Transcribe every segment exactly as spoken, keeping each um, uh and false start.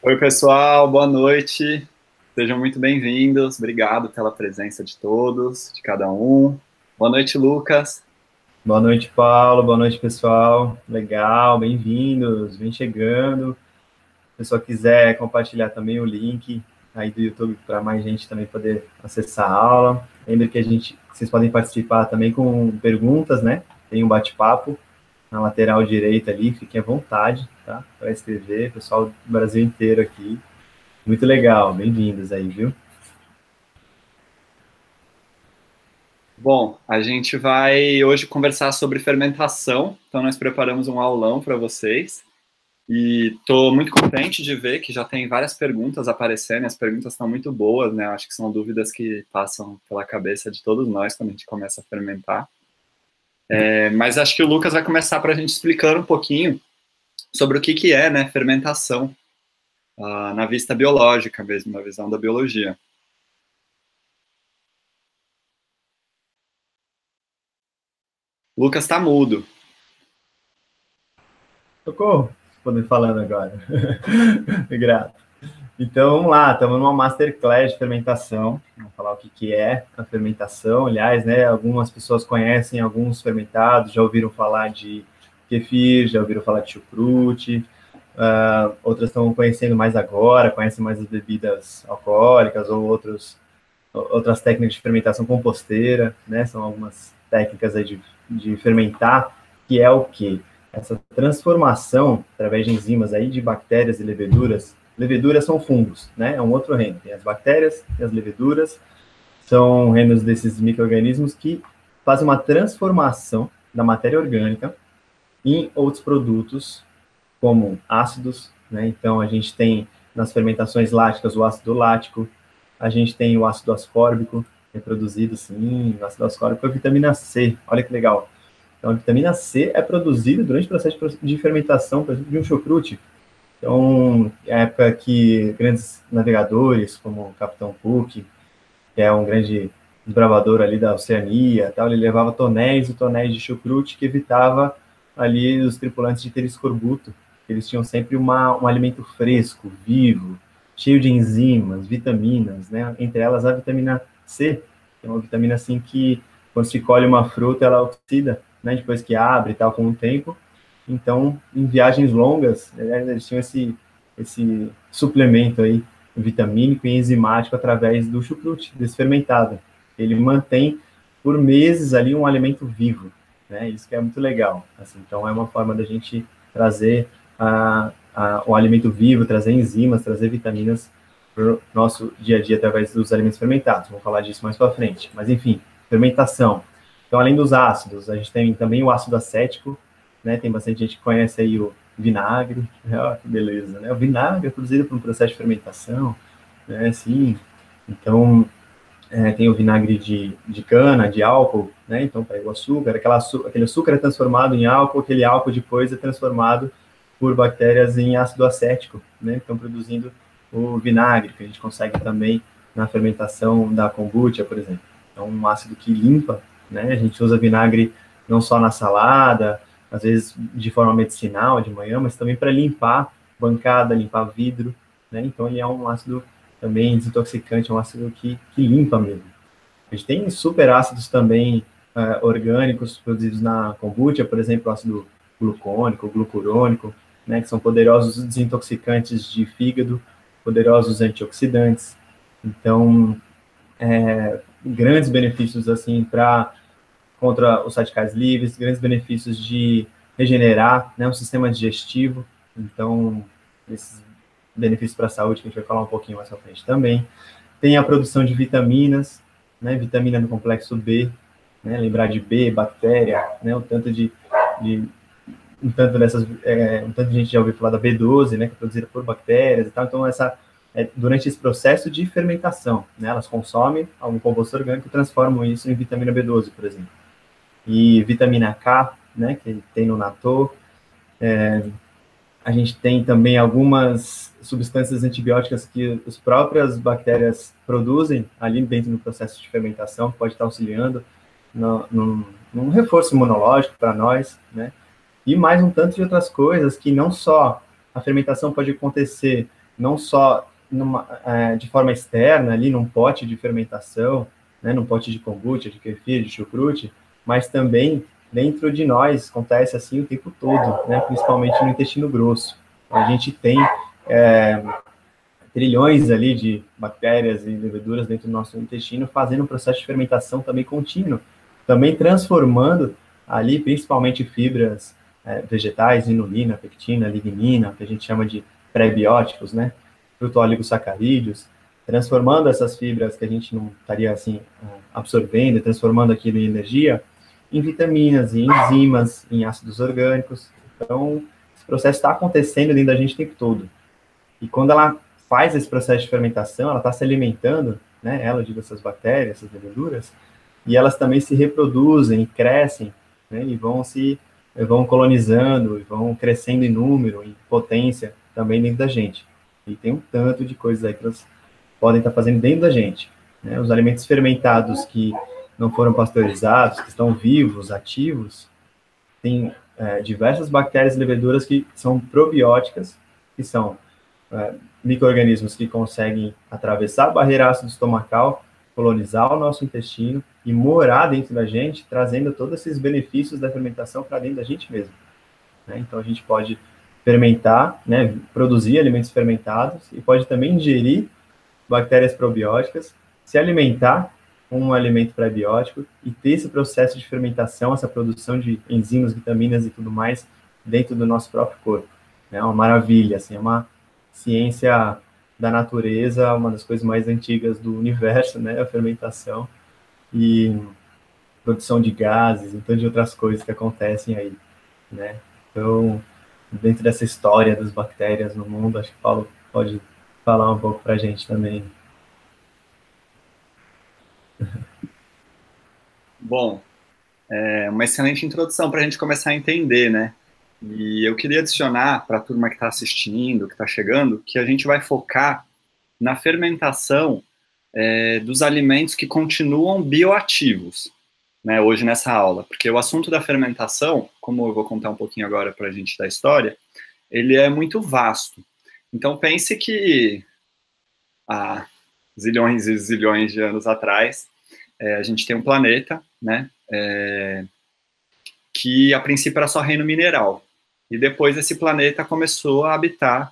Oi, pessoal, boa noite. Sejam muito bem-vindos. Obrigado pela presença de todos, de cada um. Boa noite, Lucas. Boa noite, Paulo. Boa noite, pessoal. Legal, bem-vindos. Vem chegando. Se o pessoal quiser compartilhar também o link aí do YouTube para mais gente também poder acessar a aula. Lembre que a gente, vocês podem participar também com perguntas, né? Tem um bate-papo na lateral direita ali, fiquem à vontade, tá? Para escrever, pessoal do Brasil inteiro aqui. Muito legal, bem-vindos aí, viu? Bom, a gente vai hoje conversar sobre fermentação, então nós preparamos um aulão para vocês. E estou muito contente de ver que já tem várias perguntas aparecendo, e as perguntas estão muito boas, né? Acho que são dúvidas que passam pela cabeça de todos nós quando a gente começa a fermentar. É, mas acho que o Lucas vai começar para a gente explicando um pouquinho sobre o que, que é, né, fermentação, uh, na vista biológica mesmo, na visão da biologia. Lucas está mudo. Socorro, podem falando agora. Grato. Então, vamos lá, estamos numa masterclass de fermentação. Vamos falar o que, que é a fermentação. Aliás, né, algumas pessoas conhecem alguns fermentados, já ouviram falar de kefir, já ouviram falar de chucrute, uh, outras estão conhecendo mais agora, conhecem mais as bebidas alcoólicas ou outros, outras técnicas de fermentação composteira, né? São algumas técnicas aí de, de fermentar, que é o quê? Essa transformação, através de enzimas aí, de bactérias e leveduras. Leveduras são fungos, né? É um outro reino. Tem as bactérias e as leveduras, são reinos desses micro-organismos que fazem uma transformação da matéria orgânica em outros produtos, como ácidos, né? Então, a gente tem nas fermentações láticas o ácido lático, a gente tem o ácido ascórbico, que é produzido, sim, o ácido ascórbico é a vitamina C, olha que legal. Então, a vitamina C é produzida durante o processo de fermentação, por exemplo, de um chucrute. Então, é a época que grandes navegadores, como o Capitão Cook, que é um grande desbravador ali da Oceania, tal, ele levava tonéis e tonéis de chucrute que evitava ali os tripulantes de ter escorbuto. Eles tinham sempre uma, um alimento fresco, vivo, cheio de enzimas, vitaminas, né? Entre elas a vitamina C, que é uma vitamina assim que, quando se colhe uma fruta, ela oxida, né? Depois que abre e tal, com o tempo. Então, em viagens longas, eles tinham esse, esse suplemento aí, vitamínico e enzimático através do chucrute, desse fermentado. Ele mantém por meses ali um alimento vivo, né? Isso que é muito legal. Assim, então, é uma forma da gente trazer a, a, o alimento vivo, trazer enzimas, trazer vitaminas para o nosso dia a dia através dos alimentos fermentados. Vamos falar disso mais para frente. Mas, enfim, fermentação. Então, além dos ácidos, a gente tem também o ácido acético, né? Tem bastante gente que conhece aí o vinagre, oh, que beleza, né? O vinagre é produzido por um processo de fermentação, né? Sim. Então, é, tem o vinagre de, de cana, de álcool, né? Então, pega o açúcar, aquela, aquele açúcar é transformado em álcool, aquele álcool depois é transformado por bactérias em ácido acético, né? Então, produzindo o vinagre, que a gente consegue também na fermentação da kombucha, por exemplo. É um ácido que limpa, né? A gente usa vinagre não só na salada, às vezes de forma medicinal, de manhã, mas também para limpar bancada, limpar vidro, né? Então, ele é um ácido também desintoxicante, é um ácido que, que limpa mesmo. A gente tem super ácidos também uh, orgânicos produzidos na kombucha, por exemplo, o ácido glucônico, glucurônico, né? Que são poderosos desintoxicantes de fígado, poderosos antioxidantes. Então, é, grandes benefícios, assim, para contra os radicais livres, grandes benefícios de regenerar, né, um sistema digestivo. Então, esses benefícios para a saúde, que a gente vai falar um pouquinho mais à frente também. Tem a produção de vitaminas, né, vitamina do complexo B, né, lembrar de B, bactéria, né, o tanto de, de um tanto dessas, é, um tanto de gente já ouviu falar da B doze, né, que é produzida por bactérias e tal. Então, essa é, durante esse processo de fermentação, né, elas consomem algum composto orgânico e transformam isso em vitamina B doze, por exemplo. E vitamina K, né, que tem no natto. É, a gente tem também algumas substâncias antibióticas que as próprias bactérias produzem ali dentro do processo de fermentação, que pode estar auxiliando no, num, num reforço imunológico para nós, né? E mais um tanto de outras coisas que não só a fermentação pode acontecer não só numa, é, de forma externa, ali num pote de fermentação, né, num pote de kombucha, de kefir, de chucrute, mas também dentro de nós, acontece assim o tempo todo, né, principalmente no intestino grosso. A gente tem é, trilhões ali de bactérias e leveduras dentro do nosso intestino, fazendo um processo de fermentação também contínuo, também transformando ali principalmente fibras é, vegetais, inulina, pectina, lignina, que a gente chama de pré-bióticos, né, frutooligosacarídeos, transformando essas fibras que a gente não estaria assim absorvendo, transformando aquilo em energia, em vitaminas, em enzimas, em ácidos orgânicos. Então, esse processo está acontecendo dentro da gente o tempo todo. E quando ela faz esse processo de fermentação, ela está se alimentando, né, ela, digo, essas bactérias, essas leveduras, e elas também se reproduzem, crescem, né, e vão se vão colonizando, e vão crescendo em número, em potência, também dentro da gente. E tem um tanto de coisas aí que elas podem estar fazendo dentro da gente. Né? Os alimentos fermentados que não foram pasteurizados, que estão vivos, ativos, tem é, diversas bactérias e leveduras que são probióticas, que são é, micro-organismos que conseguem atravessar a barreira ácido estomacal, colonizar o nosso intestino e morar dentro da gente, trazendo todos esses benefícios da fermentação para dentro da gente mesmo. Né? Então, a gente pode fermentar, né, produzir alimentos fermentados e pode também ingerir bactérias probióticas, se alimentar com um alimento pré-biótico e ter esse processo de fermentação, essa produção de enzimas, vitaminas e tudo mais dentro do nosso próprio corpo. É uma maravilha, assim, é uma ciência da natureza, uma das coisas mais antigas do universo, né, a fermentação e produção de gases, então de outras coisas que acontecem aí, né. Então, dentro dessa história das bactérias no mundo, acho que o Paulo pode falar um pouco para a gente também. Bom, é uma excelente introdução para a gente começar a entender, né? E eu queria adicionar para a turma que está assistindo, que está chegando, que a gente vai focar na fermentação é, dos alimentos que continuam bioativos, né, hoje nessa aula. Porque o assunto da fermentação, como eu vou contar um pouquinho agora para a gente da história, ele é muito vasto. Então pense que há zilhões e zilhões de anos atrás, é, a gente tem um planeta, né, é, que a princípio era só reino mineral. E depois esse planeta começou a habitar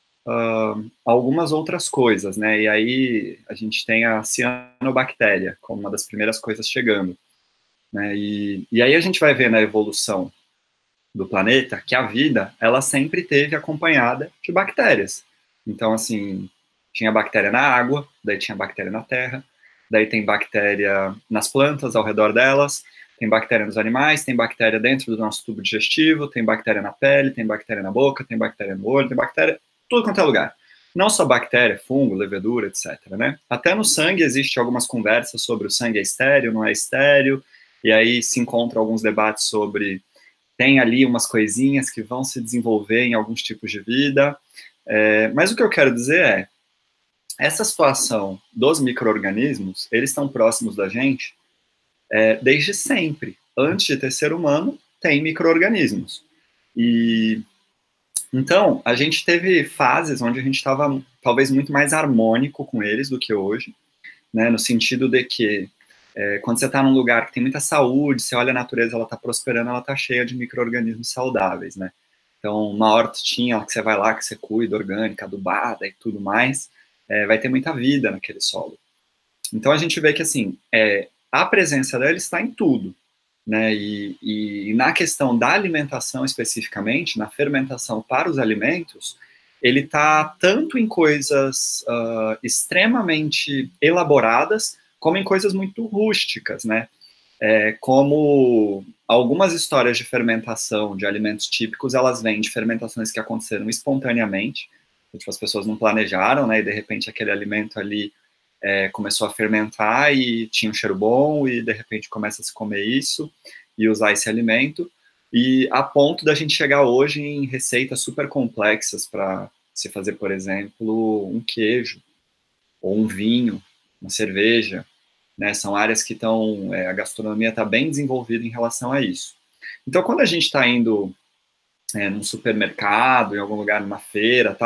uh, algumas outras coisas, né? E aí a gente tem a cianobactéria como uma das primeiras coisas chegando, né? E, e aí a gente vai ver na evolução do planeta que a vida, ela sempre teve acompanhada de bactérias. Então, assim, tinha bactéria na água, daí tinha bactéria na terra, daí tem bactéria nas plantas ao redor delas, tem bactéria nos animais, tem bactéria dentro do nosso tubo digestivo, tem bactéria na pele, tem bactéria na boca, tem bactéria no olho, tem bactéria tudo quanto é lugar. Não só bactéria, fungo, levedura, etcétera, né? Até no sangue existe algumas conversas sobre o sangue é estéril, não é estéril, e aí se encontram alguns debates sobre tem ali umas coisinhas que vão se desenvolver em alguns tipos de vida, é, mas o que eu quero dizer é, essa situação dos micro-organismos, eles estão próximos da gente é, desde sempre. Antes de ter ser humano, tem micro-organismos. E então, a gente teve fases onde a gente estava talvez muito mais harmônico com eles do que hoje, né, no sentido de que é, quando você está num lugar que tem muita saúde, você olha a natureza, ela está prosperando, ela está cheia de micro-organismos saudáveis, né? Então, uma hortinha que você vai lá, que você cuida, orgânica, adubada e tudo mais, é, vai ter muita vida naquele solo. Então, a gente vê que, assim, é, a presença dela está em tudo, né? E, e na questão da alimentação especificamente, na fermentação para os alimentos, ele está tanto em coisas uh, extremamente elaboradas, como em coisas muito rústicas, né? É, como algumas histórias de fermentação de alimentos típicos, elas vêm de fermentações que aconteceram espontaneamente, tipo, as pessoas não planejaram, né? E de repente aquele alimento ali é, começou a fermentar e tinha um cheiro bom, e de repente começa a se comer isso e usar esse alimento, e a ponto da gente chegar hoje em receitas super complexas para se fazer, por exemplo, um queijo, ou um vinho, uma cerveja, né? São áreas que estão, é, a gastronomia está bem desenvolvida em relação a isso. Então, quando a gente está indo é, num supermercado, em algum lugar, numa feira, tal,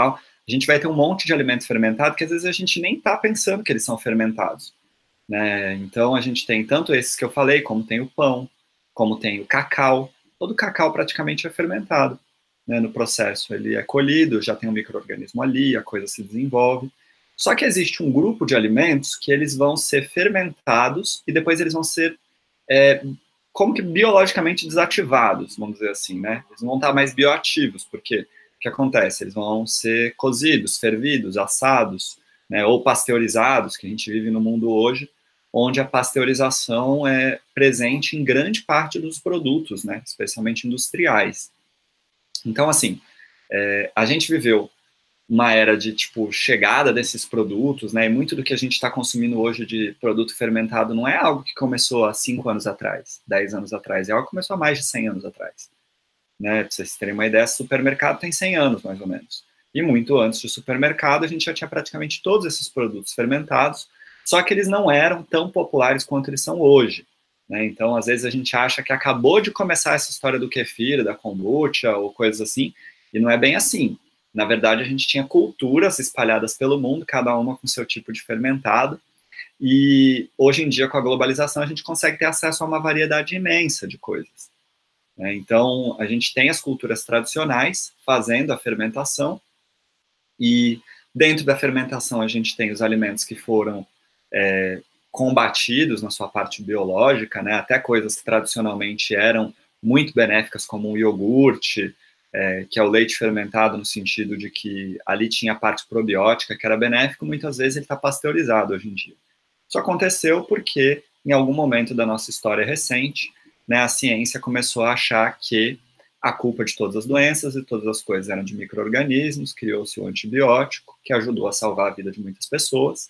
a gente vai ter um monte de alimentos fermentados que às vezes a gente nem está pensando que eles são fermentados, né? Então a gente tem tanto esses que eu falei, como tem o pão, como tem o cacau. Todo o cacau praticamente é fermentado, né, no processo. Ele é colhido, já tem um micro-organismo ali, a coisa se desenvolve. Só que existe um grupo de alimentos que eles vão ser fermentados e depois eles vão ser é, como que biologicamente desativados, vamos dizer assim, né? Eles não vão estar mais bioativos, porque o que acontece? Eles vão ser cozidos, fervidos, assados, né, ou pasteurizados, que a gente vive no mundo hoje, onde a pasteurização é presente em grande parte dos produtos, né, especialmente industriais. Então, assim, é, a gente viveu uma era de, tipo, chegada desses produtos, né, e muito do que a gente está consumindo hoje de produto fermentado não é algo que começou há cinco anos atrás, dez anos atrás, é algo que começou há mais de cem anos atrás. Né, para vocês terem uma ideia, supermercado tem cem anos, mais ou menos. E muito antes do supermercado, a gente já tinha praticamente todos esses produtos fermentados, só que eles não eram tão populares quanto eles são hoje. Né? Então, às vezes, a gente acha que acabou de começar essa história do kefir, da kombucha, ou coisas assim, e não é bem assim. Na verdade, a gente tinha culturas espalhadas pelo mundo, cada uma com seu tipo de fermentado, e hoje em dia, com a globalização, a gente consegue ter acesso a uma variedade imensa de coisas. Né? Então, a gente tem as culturas tradicionais fazendo a fermentação, e dentro da fermentação a gente tem os alimentos que foram é, combatidos na sua parte biológica, né? Até coisas que tradicionalmente eram muito benéficas, como o iogurte, é, que é o leite fermentado no sentido de que ali tinha a parte probiótica que era benéfico, muitas vezes ele está pasteurizado hoje em dia. Isso aconteceu porque, em algum momento da nossa história recente, né, a ciência começou a achar que a culpa de todas as doenças e todas as coisas eram de micro-organismos, criou-se o antibiótico, que ajudou a salvar a vida de muitas pessoas,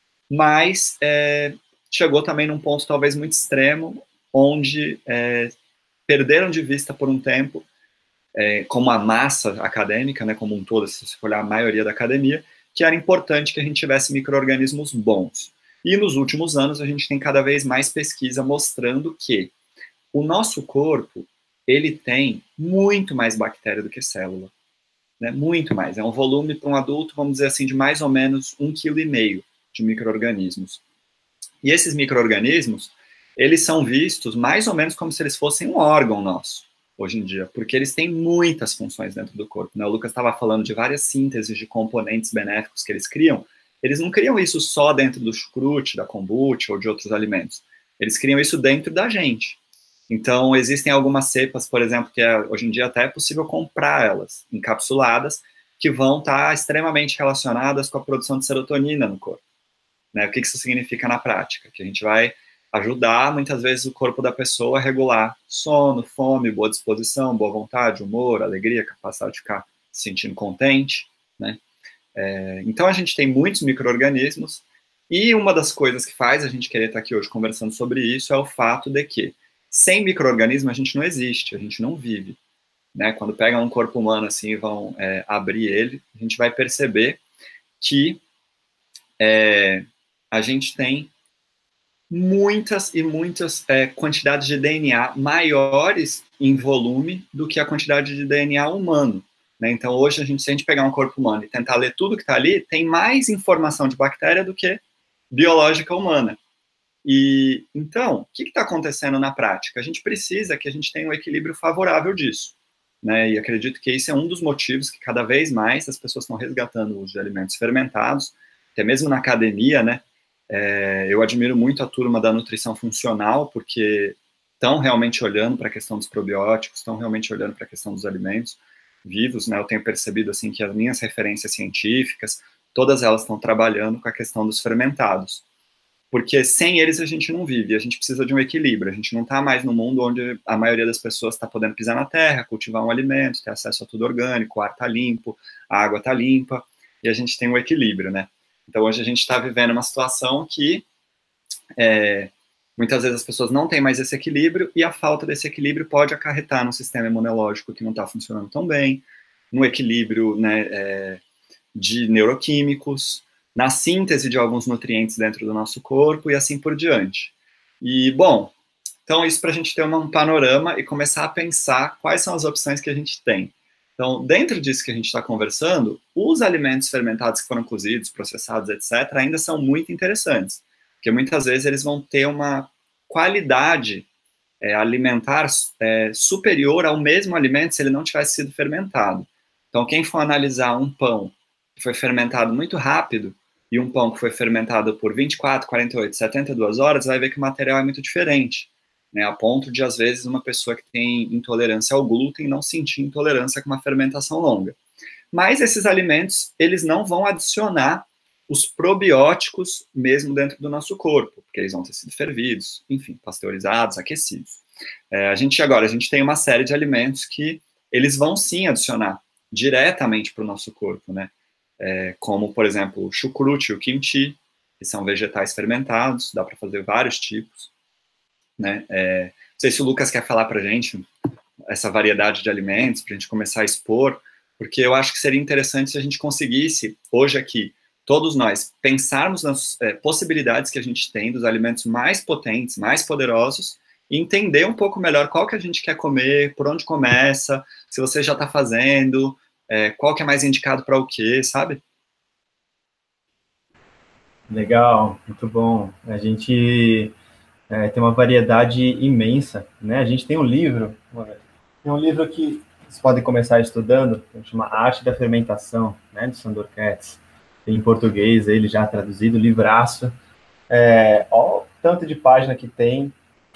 mas é, chegou também num ponto talvez muito extremo, onde é, perderam de vista por um tempo, é, como a massa acadêmica, né, como um todo, se você olhar a maioria da academia, que era importante que a gente tivesse micro-organismos bons. E nos últimos anos a gente tem cada vez mais pesquisa mostrando que o nosso corpo, ele tem muito mais bactéria do que célula, né? Muito mais. É um volume para um adulto, vamos dizer assim, de mais ou menos um vírgula cinco quilos de micro-organismos. E esses micro-organismos, eles são vistos mais ou menos como se eles fossem um órgão nosso, hoje em dia, porque eles têm muitas funções dentro do corpo. Né? O Lucas estava falando de várias sínteses de componentes benéficos que eles criam. Eles não criam isso só dentro do chucrute, da kombucha ou de outros alimentos. Eles criam isso dentro da gente. Então, existem algumas cepas, por exemplo, que é, hoje em dia até é possível comprar elas, encapsuladas, que vão estar extremamente relacionadas com a produção de serotonina no corpo. Né? O que isso significa na prática? Que a gente vai ajudar, muitas vezes, o corpo da pessoa a regular sono, fome, boa disposição, boa vontade, humor, alegria, capacidade de ficar se sentindo contente. Né? É, então, a gente tem muitos micro-organismos, e uma das coisas que faz a gente querer estar aqui hoje conversando sobre isso é o fato de que sem micro-organismo a gente não existe, a gente não vive. Né? Quando pegam um corpo humano assim e vão é, abrir ele, a gente vai perceber que é, a gente tem muitas e muitas é, quantidades de D N A maiores em volume do que a quantidade de D N A humano. Né? Então, hoje, a gente, se a gente pegar um corpo humano e tentar ler tudo que está ali, tem mais informação de bactéria do que biológica humana. E, então, o que está acontecendo na prática? A gente precisa que a gente tenha um equilíbrio favorável disso. Né? E acredito que esse é um dos motivos que cada vez mais as pessoas estão resgatando os alimentos fermentados, até mesmo na academia, né? É, eu admiro muito a turma da nutrição funcional, porque estão realmente olhando para a questão dos probióticos, estão realmente olhando para a questão dos alimentos vivos, né? Eu tenho percebido assim que as minhas referências científicas, todas elas estão trabalhando com a questão dos fermentados, porque sem eles a gente não vive, a gente precisa de um equilíbrio, a gente não está mais no mundo onde a maioria das pessoas está podendo pisar na terra, cultivar um alimento, ter acesso a tudo orgânico, o ar está limpo, a água está limpa, e a gente tem um equilíbrio, né? Então, hoje a gente está vivendo uma situação que é, muitas vezes as pessoas não têm mais esse equilíbrio e a falta desse equilíbrio pode acarretar no sistema imunológico que não está funcionando tão bem, no equilíbrio, né, é, de neuroquímicos, na síntese de alguns nutrientes dentro do nosso corpo e assim por diante. E, bom, então isso para a gente ter um panorama e começar a pensar quais são as opções que a gente tem. Então, dentro disso que a gente está conversando, os alimentos fermentados que foram cozidos, processados, etcétera, ainda são muito interessantes, porque muitas vezes eles vão ter uma qualidade é, alimentar é, superior ao mesmo alimento se ele não tivesse sido fermentado. Então, quem for analisar um pão que foi fermentado muito rápido e um pão que foi fermentado por vinte e quatro, quarenta e oito, setenta e duas horas, vai ver que o material é muito diferente, né, a ponto de, às vezes, uma pessoa que tem intolerância ao glúten não sentir intolerância com uma fermentação longa. Mas esses alimentos, eles não vão adicionar os probióticos mesmo dentro do nosso corpo, porque eles vão ter sido fervidos, enfim, pasteurizados, aquecidos. É, a gente agora, a gente tem uma série de alimentos que eles vão sim adicionar diretamente para o nosso corpo, né? É, como, por exemplo, o chucrute e o kimchi, que são vegetais fermentados, dá para fazer vários tipos, né? É, não sei se o Lucas quer falar para a gente essa variedade de alimentos, para a gente começar a expor, porque eu acho que seria interessante se a gente conseguisse, hoje aqui, todos nós, pensarmos nas é, possibilidades que a gente tem dos alimentos mais potentes, mais poderosos, e entender um pouco melhor qual que a gente quer comer, por onde começa, se você já está fazendo, é, qual que é mais indicado para o quê, sabe? Legal, muito bom. A gente é, tem uma variedade imensa, né? A gente tem um livro, tem um livro que vocês podem começar estudando, que chama Arte da Fermentação, né, do Sandor Katz. Tem em português, ele já traduzido, livraço. É, ó, o tanto de página que tem,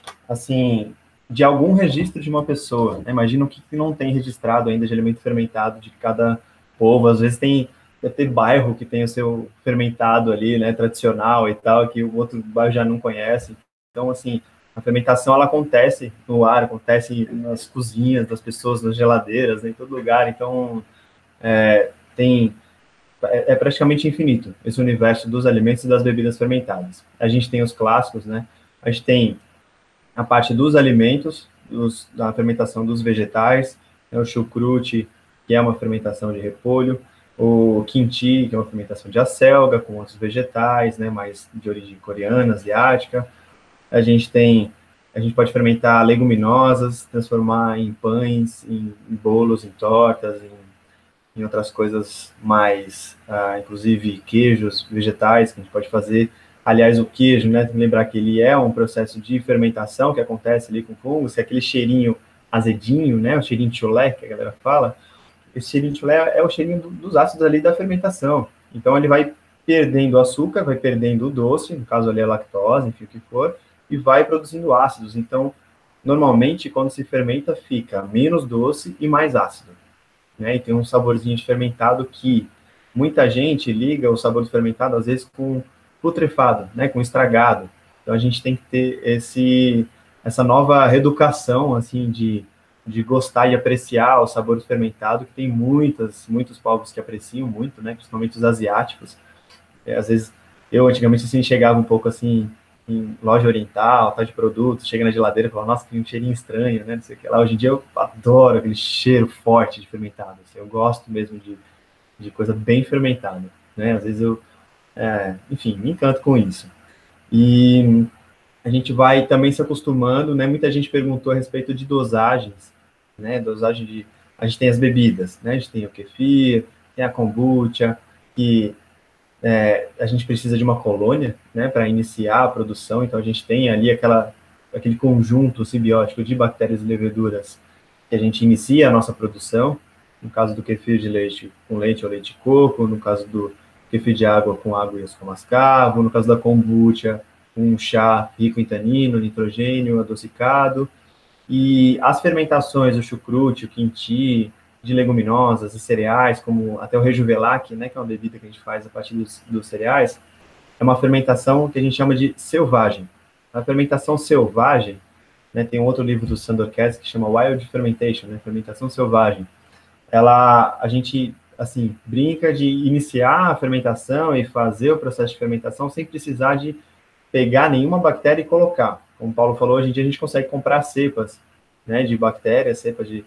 assim, de algum registro de uma pessoa, né? Imagina o que não tem registrado ainda de alimento fermentado de cada povo. Às vezes tem até bairro que tem o seu fermentado ali, né, tradicional e tal, que o outro bairro já não conhece. Então, assim, a fermentação, ela acontece no ar, acontece nas cozinhas das pessoas, nas geladeiras, né, em todo lugar. Então, é, tem... É, é praticamente infinito esse universo dos alimentos e das bebidas fermentadas. A gente tem os clássicos, né? A gente tem a parte dos alimentos, dos, da fermentação dos vegetais, né, o chucrute, que é uma fermentação de repolho, o kimchi, que é uma fermentação de acelga, com outros vegetais, né, mais de origem coreana, asiática. A gente tem, a gente pode fermentar leguminosas, transformar em pães, em, em bolos, em tortas, em, em outras coisas mais, ah, inclusive queijos, vegetais, que a gente pode fazer. Aliás, o queijo, né, tem que lembrar que ele é um processo de fermentação que acontece ali com fungos, que é aquele cheirinho azedinho, né, o cheirinho de chulé, que a galera fala. Esse cheirinho de chulé é o cheirinho do, dos ácidos ali da fermentação. Então, ele vai perdendo o açúcar, vai perdendo o doce, no caso ali a lactose, enfim, o que for, e vai produzindo ácidos. Então, normalmente, quando se fermenta, fica menos doce e mais ácido, né, e tem um saborzinho de fermentado que muita gente liga o sabor de fermentado, às vezes, com putrefado, né, com estragado. Então, a gente tem que ter esse, essa nova reeducação, assim, de, de gostar e apreciar o sabor do fermentado, que tem muitas, muitos povos que apreciam muito, né, principalmente os asiáticos. É, às vezes, eu, antigamente, assim, chegava um pouco, assim, em loja oriental, tal de produtos, chega na geladeira e fala, nossa, tem um cheirinho estranho, né, não sei o que lá. Hoje em dia, eu adoro aquele cheiro forte de fermentado. Assim, eu gosto mesmo de, de coisa bem fermentada, né, às vezes eu É, enfim, me encanto com isso. E a gente vai também se acostumando, né? Muita gente perguntou a respeito de dosagens, né? Dosagem de... A gente tem as bebidas, né? A gente tem o kefir, tem a kombucha, que é, a gente precisa de uma colônia, né? Para iniciar a produção. Então, a gente tem ali aquela, aquele conjunto simbiótico de bactérias e leveduras que a gente inicia a nossa produção. No caso do kefir de leite com leite ou leite de coco, no caso do kefir de água com água e açúcar mascavo, no caso da kombucha, um chá rico em tanino, nitrogênio, adocicado, e as fermentações, o chucrute, o kimchi, de leguminosas e cereais, como até o rejuvelac, né, que é uma bebida que a gente faz a partir dos, dos cereais, é uma fermentação que a gente chama de selvagem. A fermentação selvagem, né, tem um outro livro do Sandor Katz que chama Wild Fermentation, né, fermentação selvagem. Ela, a gente... assim, brinca de iniciar a fermentação e fazer o processo de fermentação sem precisar de pegar nenhuma bactéria e colocar. Como o Paulo falou, hoje em dia a gente consegue comprar cepas, né, de bactérias, cepas de,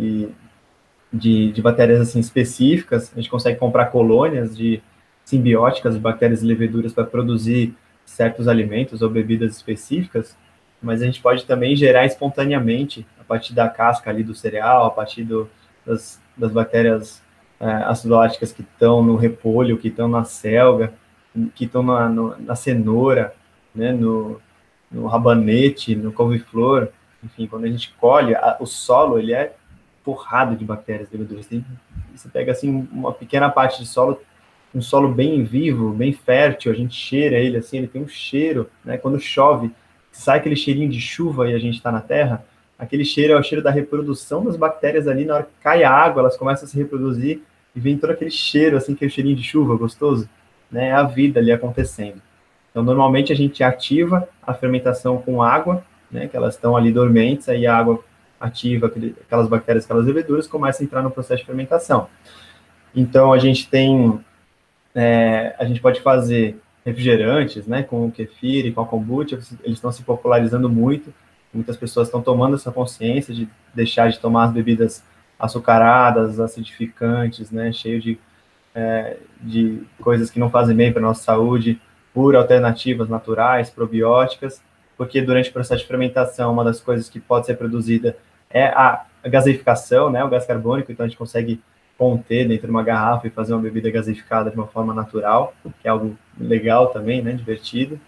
de, de bactérias, assim, específicas. A gente consegue comprar colônias de simbióticas de bactérias e leveduras para produzir certos alimentos ou bebidas específicas, mas a gente pode também gerar espontaneamente, a partir da casca ali do cereal, a partir do, das das bactérias é, acidoláticas que estão no repolho, que estão na selga, que estão na, no, na cenoura, né, no, no rabanete, no couve-flor, enfim, quando a gente colhe, a, o solo, ele é porrado de bactérias leveduras. Tem, você pega, assim, uma pequena parte de solo, um solo bem vivo, bem fértil, a gente cheira ele, assim, ele tem um cheiro, né, quando chove, sai aquele cheirinho de chuva e a gente está na terra, aquele cheiro é o cheiro da reprodução das bactérias ali, na hora que cai a água, elas começam a se reproduzir, e vem todo aquele cheiro, assim, aquele cheirinho de chuva gostoso, né, é a vida ali acontecendo. Então, normalmente a gente ativa a fermentação com água, né, que elas estão ali dormentes, aí a água ativa aquelas bactérias, aquelas leveduras, começa a entrar no processo de fermentação. Então, a gente tem, é, a gente pode fazer refrigerantes, né, com o kefir e com a kombucha, eles estão se popularizando muito, muitas pessoas estão tomando essa consciência de deixar de tomar as bebidas açucaradas, acidificantes, né, cheio de, é, de coisas que não fazem bem para a nossa saúde, por alternativas naturais, probióticas, porque durante o processo de fermentação, uma das coisas que pode ser produzida é a gaseificação, né, o gás carbônico, então a gente consegue conter dentro de uma garrafa e fazer uma bebida gasificada de uma forma natural, que é algo legal também, né, divertido.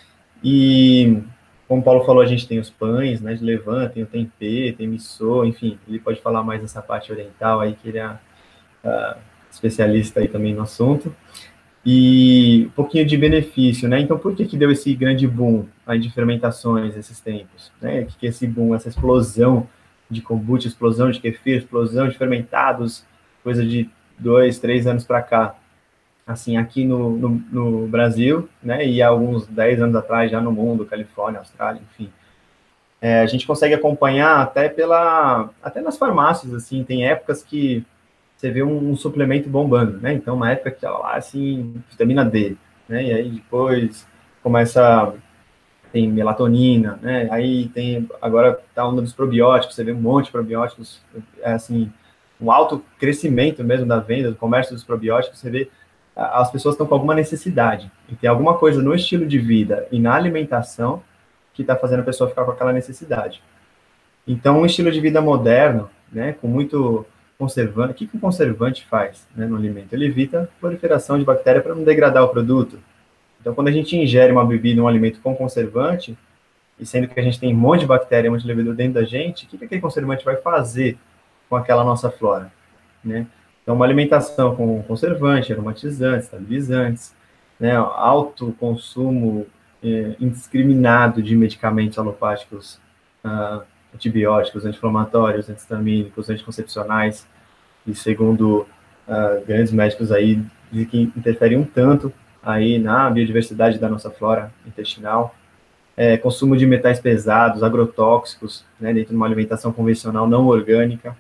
E, como o Paulo falou, a gente tem os pães, né, de levain, tem o tempê, tem miso, enfim, ele pode falar mais dessa parte oriental aí, que ele é uh, especialista aí também no assunto. E um pouquinho de benefício, né? Então, por que que deu esse grande boom aí de fermentações esses tempos? Né? O que que é esse boom, essa explosão de kombucha, explosão de kefir, explosão de fermentados, coisa de dois, três anos para cá? Assim, aqui no, no, no Brasil, né? E há alguns dez anos atrás já no mundo, Califórnia, Austrália, enfim. É, a gente consegue acompanhar até pela, até nas farmácias, assim, tem épocas que você vê um, um suplemento bombando, né? Então, uma época que estava lá, assim, vitamina D, né? E aí depois começa, tem melatonina, né? Aí tem, agora tá onda dos probióticos, você vê um monte de probióticos, é, assim, um alto crescimento mesmo da venda, do comércio dos probióticos, você vê as pessoas estão com alguma necessidade, e tem alguma coisa no estilo de vida e na alimentação que está fazendo a pessoa ficar com aquela necessidade. Então, um estilo de vida moderno, né, com muito conservante, o que, que um conservante faz, né, no alimento? Ele evita a proliferação de bactéria para não degradar o produto. Então, quando a gente ingere uma bebida, um alimento com conservante, e sendo que a gente tem um monte de bactéria, um monte de levedura dentro da gente, o que, que aquele conservante vai fazer com aquela nossa flora, né? Então, uma alimentação com conservante, aromatizantes, estabilizantes, né, alto consumo eh, indiscriminado de medicamentos alopáticos, uh, antibióticos, anti-inflamatórios, antihistamínicos, anticoncepcionais, e segundo uh, grandes médicos aí, dizem que interferem um tanto aí na biodiversidade da nossa flora intestinal. É, consumo de metais pesados, agrotóxicos, né, dentro de uma alimentação convencional não orgânica,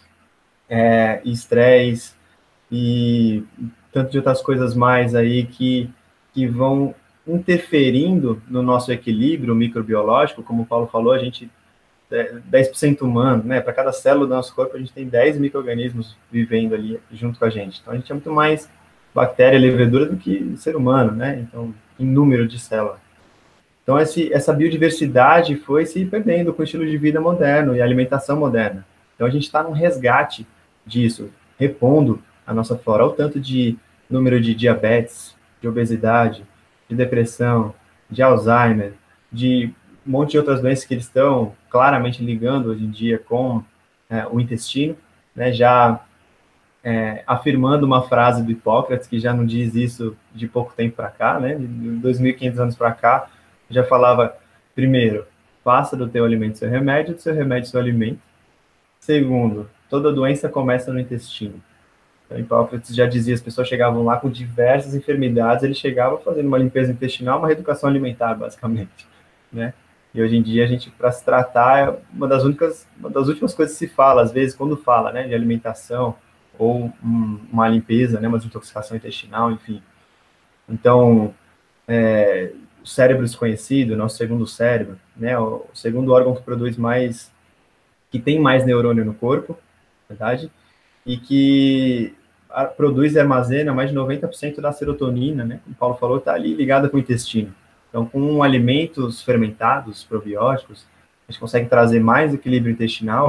é, estresse e tanto de outras coisas mais aí que, que vão interferindo no nosso equilíbrio microbiológico. Como o Paulo falou, a gente é dez por cento humano, né? Para cada célula do nosso corpo, a gente tem dez micro-organismos vivendo ali junto com a gente. Então, a gente é muito mais bactéria e levedura do que ser humano, né? Então, em número de células. Então, esse, essa biodiversidade foi se perdendo com o estilo de vida moderno e a alimentação moderna. Então, a gente está num resgate disso, repondo a nossa flora, ao tanto de número de diabetes, de obesidade, de depressão, de Alzheimer, de um monte de outras doenças que eles estão claramente ligando hoje em dia com é, o intestino, né, já é, afirmando uma frase do Hipócrates, que já não diz isso de pouco tempo para cá, né, de dois mil e quinhentos anos para cá, já falava, primeiro, faça do teu alimento seu remédio, do seu remédio seu alimento. Segundo, toda doença começa no intestino. Então, Hipócrates já dizia, as pessoas chegavam lá com diversas enfermidades, ele chegava fazendo uma limpeza intestinal, uma reeducação alimentar, basicamente, né? E hoje em dia, a gente, para se tratar, é uma das únicas, uma das últimas coisas que se fala, às vezes, quando fala, né, de alimentação, ou um, uma limpeza, né, uma desintoxicação intestinal, enfim. Então, é, o cérebro desconhecido, nosso segundo cérebro, né, o segundo órgão que produz mais, que tem mais neurônio no corpo, verdade? E que a, produz e armazena mais de noventa por cento da serotonina, né, como o Paulo falou, está ali ligada com o intestino. Então, com alimentos fermentados, probióticos, a gente consegue trazer mais equilíbrio intestinal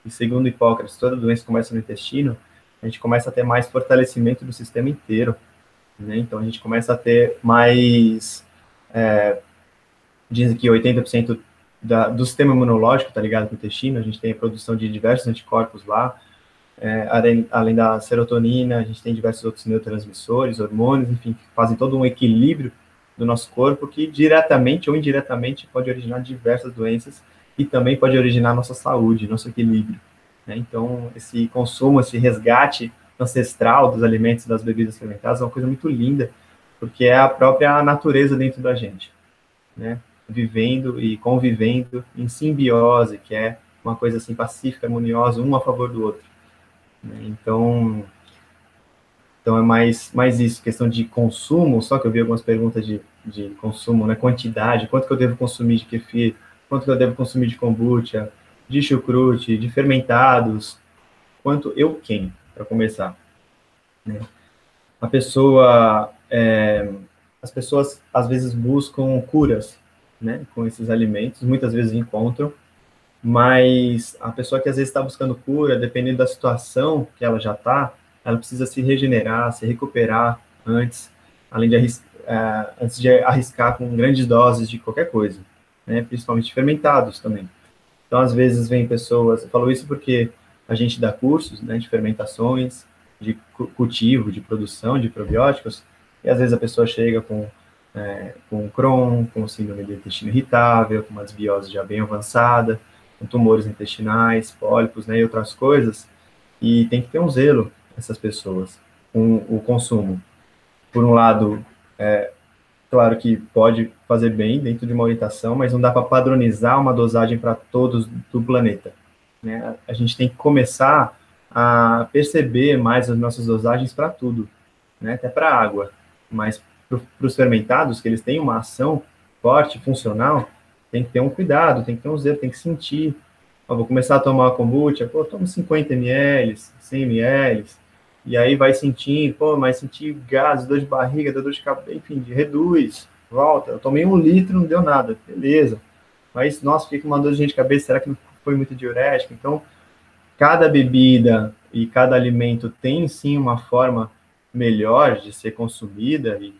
e segundo Hipócrates, toda doença começa no intestino, a gente começa a ter mais fortalecimento do sistema inteiro, né? Então, a gente começa a ter mais, é, dizem que oitenta por cento da, do sistema imunológico está ligado com o intestino, a gente tem a produção de diversos anticorpos lá, é, além, além da serotonina, a gente tem diversos outros neurotransmissores, hormônios, enfim, que fazem todo um equilíbrio do nosso corpo, que diretamente ou indiretamente pode originar diversas doenças e também pode originar nossa saúde, nosso equilíbrio, né? Então, esse consumo, esse resgate ancestral dos alimentos, das bebidas fermentadas é uma coisa muito linda, porque é a própria natureza dentro da gente, né? Vivendo e convivendo em simbiose, que é uma coisa assim pacífica, harmoniosa, um a favor do outro, né? Então, então é mais, mais isso, questão de consumo, só que eu vi algumas perguntas de, de consumo, né? Quantidade, quanto que eu devo consumir de kefir, quanto que eu devo consumir de kombucha, de chucrute, de fermentados, quanto eu quem, para começar, né? A pessoa, é, as pessoas às vezes buscam curas, né, com esses alimentos, muitas vezes encontram, mas a pessoa que às vezes está buscando cura, dependendo da situação que ela já está, ela precisa se regenerar, se recuperar antes, além de arriscar, uh, antes de arriscar com grandes doses de qualquer coisa, né, principalmente fermentados também. Então, às vezes, vem pessoas, eu falo isso porque a gente dá cursos, né, de fermentações, de cultivo, de produção de probióticos, e às vezes a pessoa chega com, é, com Crohn, com síndrome do intestino irritável, com uma desbiose já bem avançada, com tumores intestinais, pólipos, né, e outras coisas, e tem que ter um zelo, essas pessoas, com o consumo. Por um lado, é, claro que pode fazer bem dentro de uma orientação, mas não dá para padronizar uma dosagem para todos do planeta, né? A gente tem que começar a perceber mais as nossas dosagens para tudo, né? Até para água, mas para os fermentados, que eles têm uma ação forte, funcional, tem que ter um cuidado, tem que ter um zelo, tem que sentir. Eu vou começar a tomar uma kombucha, pô, tomo cinquenta mililitros, cem mililitros, e aí vai sentindo, pô, mas senti gases, dor de barriga, dor de cabeça, enfim, reduz, volta. Eu tomei um litro, não deu nada, beleza. Mas, nossa, fica uma dor de cabeça, será que não foi muito diurético? Então, cada bebida e cada alimento tem, sim, uma forma melhor de ser consumida e,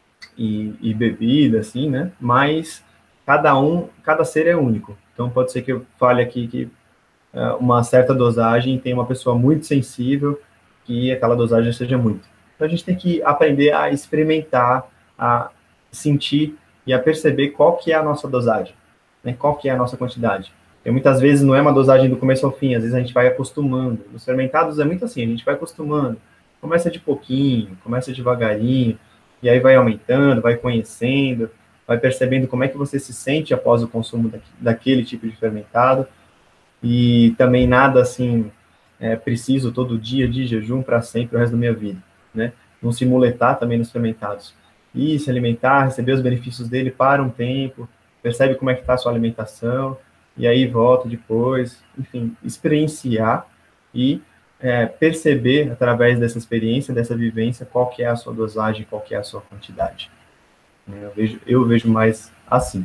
e, e bebida, assim, né? Mas cada um, cada ser é único. Então, pode ser que eu fale aqui que uh, uma certa dosagem tem uma pessoa muito sensível, que aquela dosagem seja muito. Então, a gente tem que aprender a experimentar, a sentir e a perceber qual que é a nossa dosagem, né? Qual que é a nossa quantidade. E muitas vezes não é uma dosagem do começo ao fim, às vezes a gente vai acostumando. Nos fermentados é muito assim, a gente vai acostumando. Começa de pouquinho, começa devagarinho, e aí vai aumentando, vai conhecendo, vai percebendo como é que você se sente após o consumo daquele tipo de fermentado. E também nada assim, é, preciso todo dia de jejum para sempre o resto da minha vida, né? Não se muletar também nos fermentados. E se alimentar, receber os benefícios dele, para um tempo, percebe como é que está a sua alimentação, e aí volta depois, enfim, experienciar e é, perceber, através dessa experiência, dessa vivência, qual que é a sua dosagem, qual que é a sua quantidade. Eu vejo, eu vejo mais assim.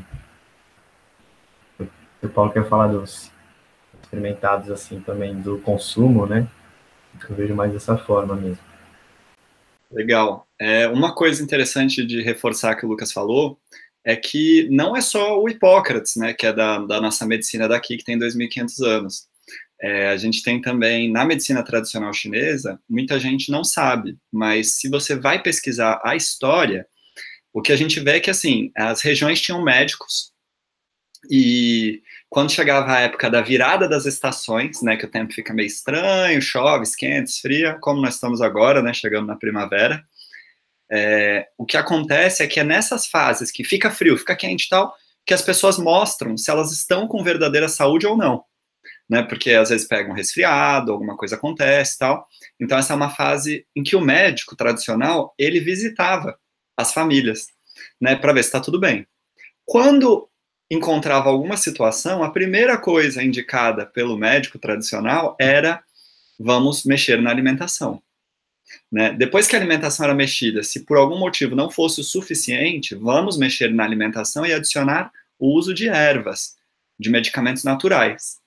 O Paulo quer falar dos experimentados assim também, do consumo, né? Eu vejo mais dessa forma mesmo. Legal. É, uma coisa interessante de reforçar que o Lucas falou é que não é só o Hipócrates, né, que é da, da nossa medicina daqui, que tem dois mil e quinhentos anos. É, a gente tem também, na medicina tradicional chinesa, muita gente não sabe, mas se você vai pesquisar a história, o que a gente vê é que, assim, as regiões tinham médicos, e quando chegava a época da virada das estações, né, que o tempo fica meio estranho, chove, esquenta, esfria, como nós estamos agora, né, chegando na primavera, é, o que acontece é que é nessas fases que fica frio, fica quente e tal, que as pessoas mostram se elas estão com verdadeira saúde ou não, né, porque às vezes pegam um resfriado, alguma coisa acontece e tal. Então essa é uma fase em que o médico tradicional, ele visitava as famílias, né, para ver se está tudo bem. Quando encontrava alguma situação, a primeira coisa indicada pelo médico tradicional era: vamos mexer na alimentação. Né? Depois que a alimentação era mexida, se por algum motivo não fosse o suficiente, vamos mexer na alimentação e adicionar o uso de ervas, de medicamentos naturais.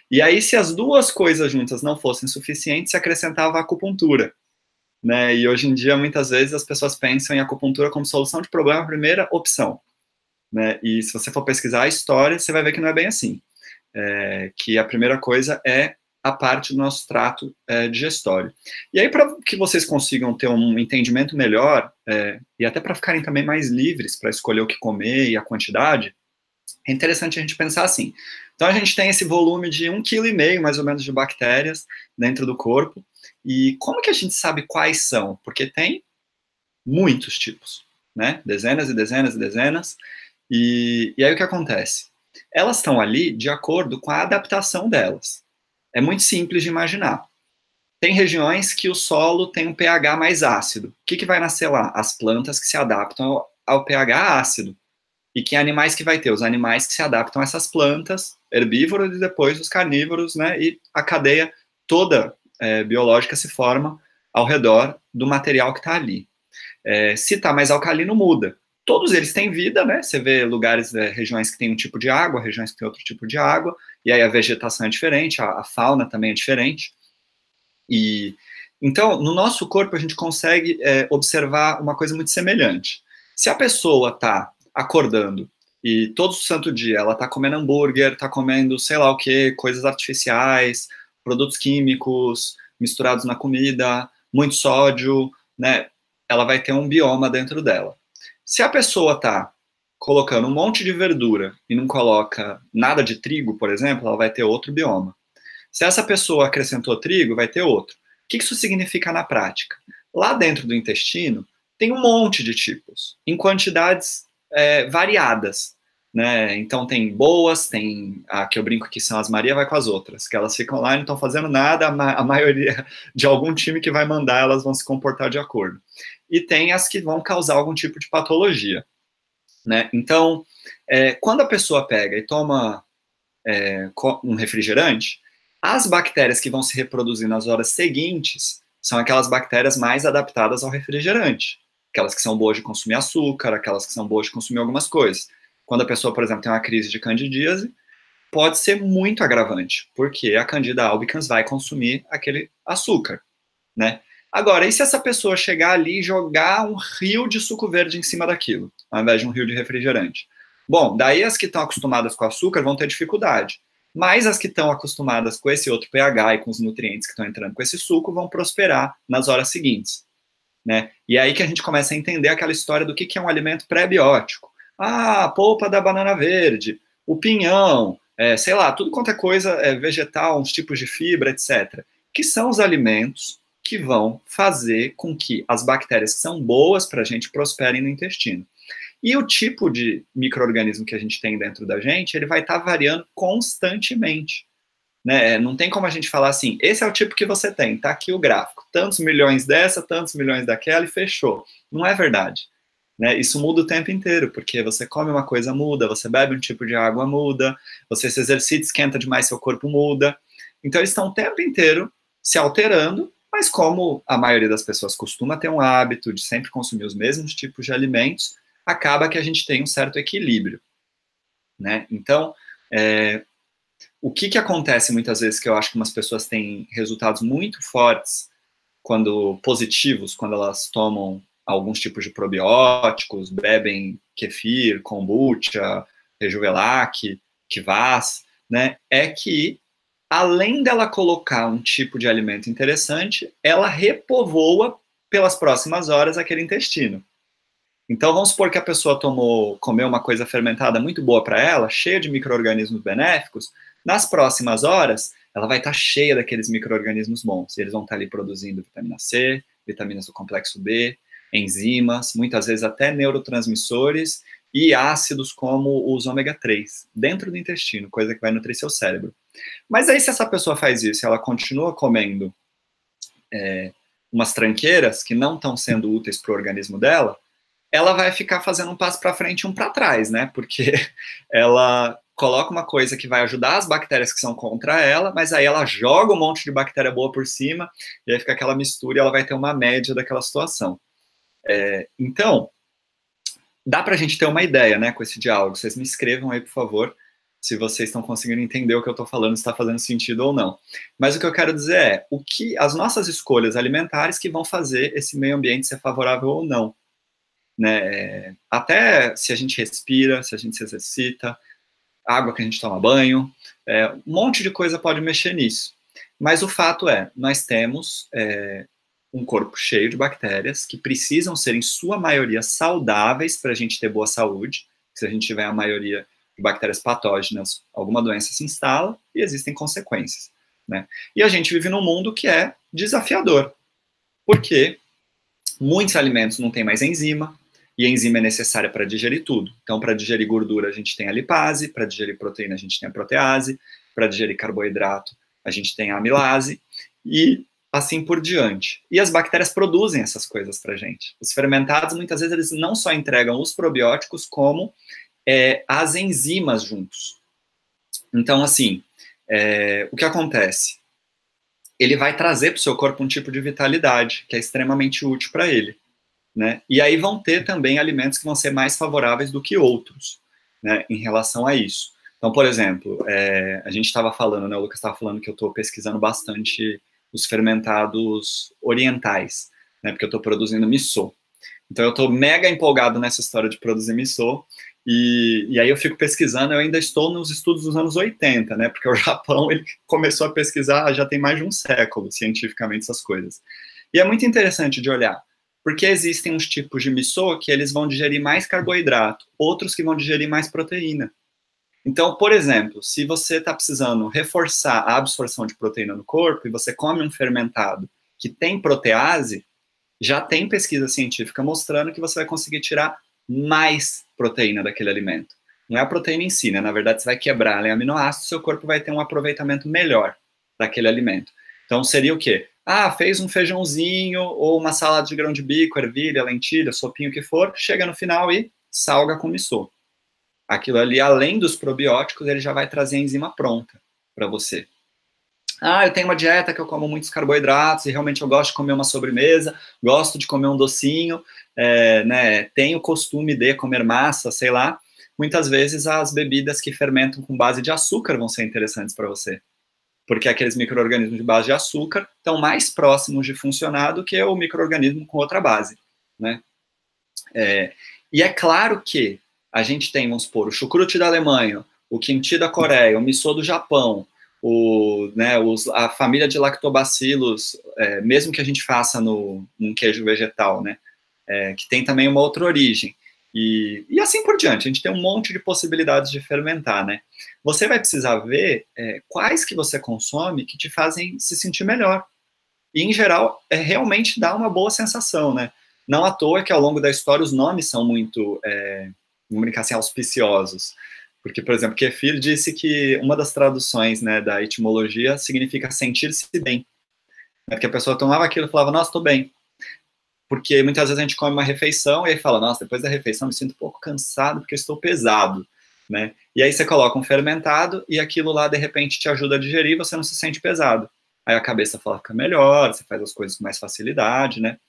E aí, se as duas coisas juntas não fossem suficientes, se acrescentava a acupuntura, né? E hoje em dia, muitas vezes, as pessoas pensam em acupuntura como solução de problema, primeira opção, né? E se você for pesquisar a história, você vai ver que não é bem assim. É, que a primeira coisa é a parte do nosso trato é, digestório. E aí, para que vocês consigam ter um entendimento melhor, é, e até para ficarem também mais livres para escolher o que comer e a quantidade, é interessante a gente pensar assim. Então, a gente tem esse volume de um vírgula cinco quilo, mais ou menos, de bactérias dentro do corpo. E como que a gente sabe quais são? Porque tem muitos tipos, né? Dezenas e dezenas e dezenas. E, e aí, o que acontece? Elas estão ali de acordo com a adaptação delas. É muito simples de imaginar. Tem regiões que o solo tem um pH mais ácido. O que, que vai nascer lá? As plantas que se adaptam ao, ao pH ácido. E que animais que vai ter? Os animais que se adaptam a essas plantas, herbívoros e depois os carnívoros, né? E a cadeia toda é, biológica se forma ao redor do material que está ali. É, se está mais alcalino, muda. Todos eles têm vida, né? Você vê lugares, é, regiões que têm um tipo de água, regiões que têm outro tipo de água, e aí a vegetação é diferente, a, a fauna também é diferente. E então, no nosso corpo, a gente consegue é, observar uma coisa muito semelhante. Se a pessoa está acordando e todo santo dia ela está comendo hambúrguer, está comendo sei lá o que, coisas artificiais, produtos químicos misturados na comida, muito sódio, né? Ela vai ter um bioma dentro dela. Se a pessoa está colocando um monte de verdura e não coloca nada de trigo, por exemplo, ela vai ter outro bioma. Se essa pessoa acrescentou trigo, vai ter outro. O que isso significa na prática? Lá dentro do intestino, tem um monte de tipos, em quantidades é, variadas, né? Então tem boas, tem a que eu brinco que são as Maria vai com as outras, que elas ficam lá e não estão fazendo nada, a, ma a maioria de algum time que vai mandar, elas vão se comportar de acordo. E tem as que vão causar algum tipo de patologia, né? Então, é, quando a pessoa pega e toma é, um refrigerante, as bactérias que vão se reproduzir nas horas seguintes são aquelas bactérias mais adaptadas ao refrigerante, aquelas que são boas de consumir açúcar, aquelas que são boas de consumir algumas coisas. Quando a pessoa, por exemplo, tem uma crise de candidíase, pode ser muito agravante, porque a Candida albicans vai consumir aquele açúcar, né? Agora, e se essa pessoa chegar ali e jogar um rio de suco verde em cima daquilo, ao invés de um rio de refrigerante? Bom, daí as que estão acostumadas com açúcar vão ter dificuldade, mas as que estão acostumadas com esse outro pH e com os nutrientes que estão entrando com esse suco vão prosperar nas horas seguintes, né? E é aí que a gente começa a entender aquela história do que, que é um alimento pré-biótico. Ah, a polpa da banana verde, o pinhão, é, sei lá, tudo quanto é coisa é, vegetal, uns tipos de fibra, etcétera, que são os alimentos que vão fazer com que as bactérias que são boas para a gente prosperem no intestino. E o tipo de micro-organismo que a gente tem dentro da gente, ele vai estar tá variando constantemente, né? Não tem como a gente falar assim, esse é o tipo que você tem, tá aqui o gráfico, tantos milhões dessa, tantos milhões daquela e fechou. Não é verdade, né? Isso muda o tempo inteiro, porque você come uma coisa, muda, você bebe um tipo de água, muda, você se exercita, esquenta demais, seu corpo muda. Então eles estão o tempo inteiro se alterando, mas como a maioria das pessoas costuma ter um hábito de sempre consumir os mesmos tipos de alimentos, acaba que a gente tem um certo equilíbrio, né? Então, é, o que que acontece muitas vezes que eu acho que umas pessoas têm resultados muito fortes, quando positivos, quando elas tomam alguns tipos de probióticos, bebem kefir, kombucha, Rejuvelac, Kvass, né? É que além dela colocar um tipo de alimento interessante, ela repovoa pelas próximas horas aquele intestino. Então, vamos supor que a pessoa tomou, comeu uma coisa fermentada muito boa para ela, cheia de micro-organismos benéficos, nas próximas horas, ela vai estar cheia daqueles micro-organismos bons. Eles vão estar ali produzindo vitamina C, vitaminas do complexo B, enzimas, muitas vezes até neurotransmissores e ácidos como os ômega três, dentro do intestino, coisa que vai nutrir seu cérebro. Mas aí, se essa pessoa faz isso e ela continua comendo é, umas tranqueiras que não estão sendo úteis para o organismo dela, ela vai ficar fazendo um passo para frente e um para trás, né? Porque ela coloca uma coisa que vai ajudar as bactérias que são contra ela, mas aí ela joga um monte de bactéria boa por cima, e aí fica aquela mistura e ela vai ter uma média daquela situação. É, então, dá para a gente ter uma ideia, né, com esse diálogo. Vocês me escrevam aí, por favor, se vocês estão conseguindo entender o que eu estou falando, se está fazendo sentido ou não. Mas o que eu quero dizer é, o que as nossas escolhas alimentares que vão fazer esse meio ambiente ser favorável ou não. Né? Até se a gente respira, se a gente se exercita, água que a gente toma banho, é, um monte de coisa pode mexer nisso. Mas o fato é, nós temos é, um corpo cheio de bactérias que precisam ser, em sua maioria, saudáveis para a gente ter boa saúde. Se a gente tiver a maioria de bactérias patógenas, alguma doença se instala e existem consequências. Né? E a gente vive num mundo que é desafiador, porque muitos alimentos não têm mais enzima, e a enzima é necessária para digerir tudo. Então, para digerir gordura, a gente tem a lipase, para digerir proteína, a gente tem a protease, para digerir carboidrato, a gente tem a amilase, e assim por diante. E as bactérias produzem essas coisas para a gente. Os fermentados, muitas vezes, eles não só entregam os probióticos, como é, as enzimas juntos. Então, assim, é, o que acontece? Ele vai trazer para o seu corpo um tipo de vitalidade, que é extremamente útil para ele. Né? E aí vão ter também alimentos que vão ser mais favoráveis do que outros, né, em relação a isso. Então, por exemplo, é, a gente estava falando, né, o Lucas estava falando que eu estou pesquisando bastante os fermentados orientais, né, porque eu estou produzindo miso. Então, eu estou mega empolgado nessa história de produzir miso, e, e aí eu fico pesquisando, eu ainda estou nos estudos dos anos oitenta, né, porque o Japão ele começou a pesquisar já tem mais de um século, cientificamente, essas coisas. E é muito interessante de olhar, porque existem uns tipos de miso que eles vão digerir mais carboidrato, outros que vão digerir mais proteína. Então, por exemplo, se você está precisando reforçar a absorção de proteína no corpo e você come um fermentado que tem protease, já tem pesquisa científica mostrando que você vai conseguir tirar mais proteína daquele alimento. Não é a proteína em si, né? Na verdade, você vai quebrar em aminoácidos, seu corpo vai ter um aproveitamento melhor daquele alimento. Então, seria o quê? Ah, fez um feijãozinho ou uma salada de grão de bico, ervilha, lentilha, sopinho, o que for, chega no final e salga com miso. Aquilo ali, além dos probióticos, ele já vai trazer a enzima pronta para você. Ah, eu tenho uma dieta que eu como muitos carboidratos e realmente eu gosto de comer uma sobremesa, gosto de comer um docinho, é, né, tenho costume de comer massa, sei lá. Muitas vezes as bebidas que fermentam com base de açúcar vão ser interessantes para você. Porque aqueles micro-organismos de base de açúcar estão mais próximos de funcionar do que o micro-organismo com outra base, né? É, e é claro que a gente tem, vamos supor, o chucrute da Alemanha, o kimchi da Coreia, o miso do Japão, o, né, os, a família de lactobacilos, é, mesmo que a gente faça no, num queijo vegetal, né, é, que tem também uma outra origem. E, e assim por diante, a gente tem um monte de possibilidades de fermentar, né? Você vai precisar ver é, quais que você consome que te fazem se sentir melhor. E, em geral, é, realmente dá uma boa sensação, né? Não à toa que, ao longo da história, os nomes são muito, é, vamos brincar assim, auspiciosos. Porque, por exemplo, kefir disse que uma das traduções, né, da etimologia significa sentir-se bem. É porque a pessoa tomava aquilo e falava, nossa, estou bem. Porque muitas vezes a gente come uma refeição e aí fala, nossa, depois da refeição eu me sinto um pouco cansado porque eu estou pesado, né? E aí você coloca um fermentado e aquilo lá, de repente, te ajuda a digerir e você não se sente pesado. Aí a cabeça fala, fica melhor, você faz as coisas com mais facilidade, né?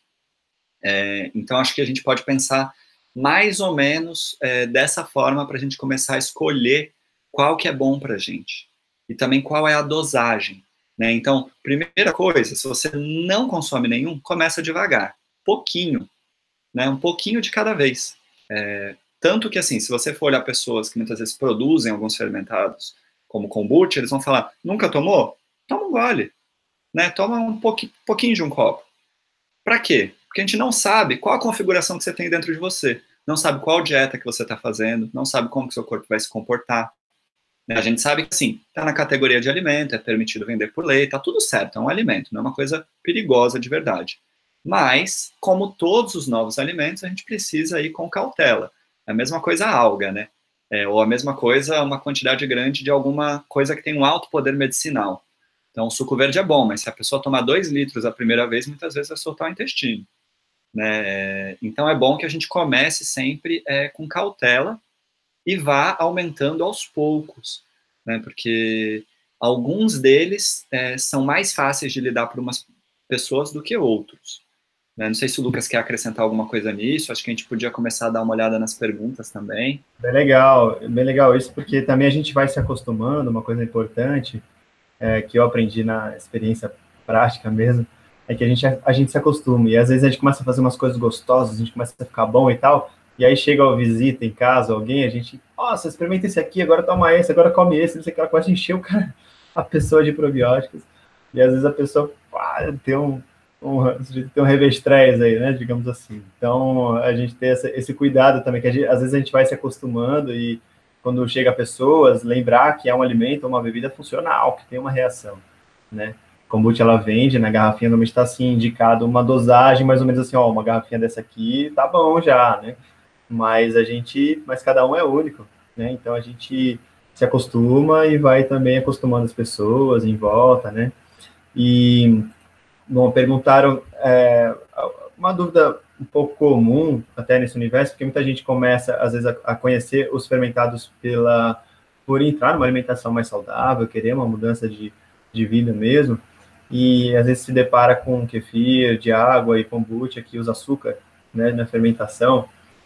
É, então, acho que a gente pode pensar mais ou menos é, dessa forma para a gente começar a escolher qual que é bom para a gente. E também qual é a dosagem, né? Então, primeira coisa, se você não consome nenhum, começa devagar. Pouquinho, né? Um pouquinho de cada vez. É, tanto que, assim, se você for olhar pessoas que muitas vezes produzem alguns fermentados, como kombucha, eles vão falar, nunca tomou? Toma um gole, né? Toma um pouquinho, pouquinho de um copo. Para quê? Porque a gente não sabe qual a configuração que você tem dentro de você, não sabe qual dieta que você está fazendo, não sabe como que seu corpo vai se comportar. Né? A gente sabe que, assim, está na categoria de alimento, é permitido vender por lei, está tudo certo, é um alimento, não é uma coisa perigosa de verdade. Mas, como todos os novos alimentos, a gente precisa ir com cautela. É a mesma coisa a alga, né? É, ou a mesma coisa uma quantidade grande de alguma coisa que tem um alto poder medicinal. Então, o suco verde é bom, mas se a pessoa tomar dois litros a primeira vez, muitas vezes vai soltar o intestino. Né? Então, é bom que a gente comece sempre é, com cautela e vá aumentando aos poucos. Né? Porque alguns deles é, são mais fáceis de lidar para umas pessoas do que outros. né? Não sei se o Lucas quer acrescentar alguma coisa nisso, acho que a gente podia começar a dar uma olhada nas perguntas também. Bem legal, bem legal isso, porque também a gente vai se acostumando, uma coisa importante, é, que eu aprendi na experiência prática mesmo, é que a gente, a gente se acostuma, e às vezes a gente começa a fazer umas coisas gostosas, a gente começa a ficar bom e tal, e aí chega a visita em casa, alguém, a gente, nossa, experimenta esse aqui, agora toma esse, agora come esse, não sei o que, ela começa a encher o cara, a pessoa de probióticos, e às vezes a pessoa ah, tem um, um, tem um revestrez aí, né, digamos assim. Então, a gente tem essa, esse cuidado também, que gente, às vezes a gente vai se acostumando e quando chega a pessoas, lembrar que é um alimento ou uma bebida funcional, que tem uma reação, né? Kombucha, ela vende, na garrafinha normalmente está assim, indicado uma dosagem, mais ou menos assim, ó, uma garrafinha dessa aqui tá bom já, né? Mas a gente, mas cada um é único, né? Então a gente se acostuma e vai também acostumando as pessoas em volta, né? E, bom, perguntaram é, uma dúvida um pouco comum até nesse universo, porque muita gente começa, às vezes, a, a conhecer os fermentados pela, por entrar numa alimentação mais saudável, querer uma mudança de, de vida mesmo, e às vezes se depara com kefir de água e kombucha que usa açúcar, né, na fermentação,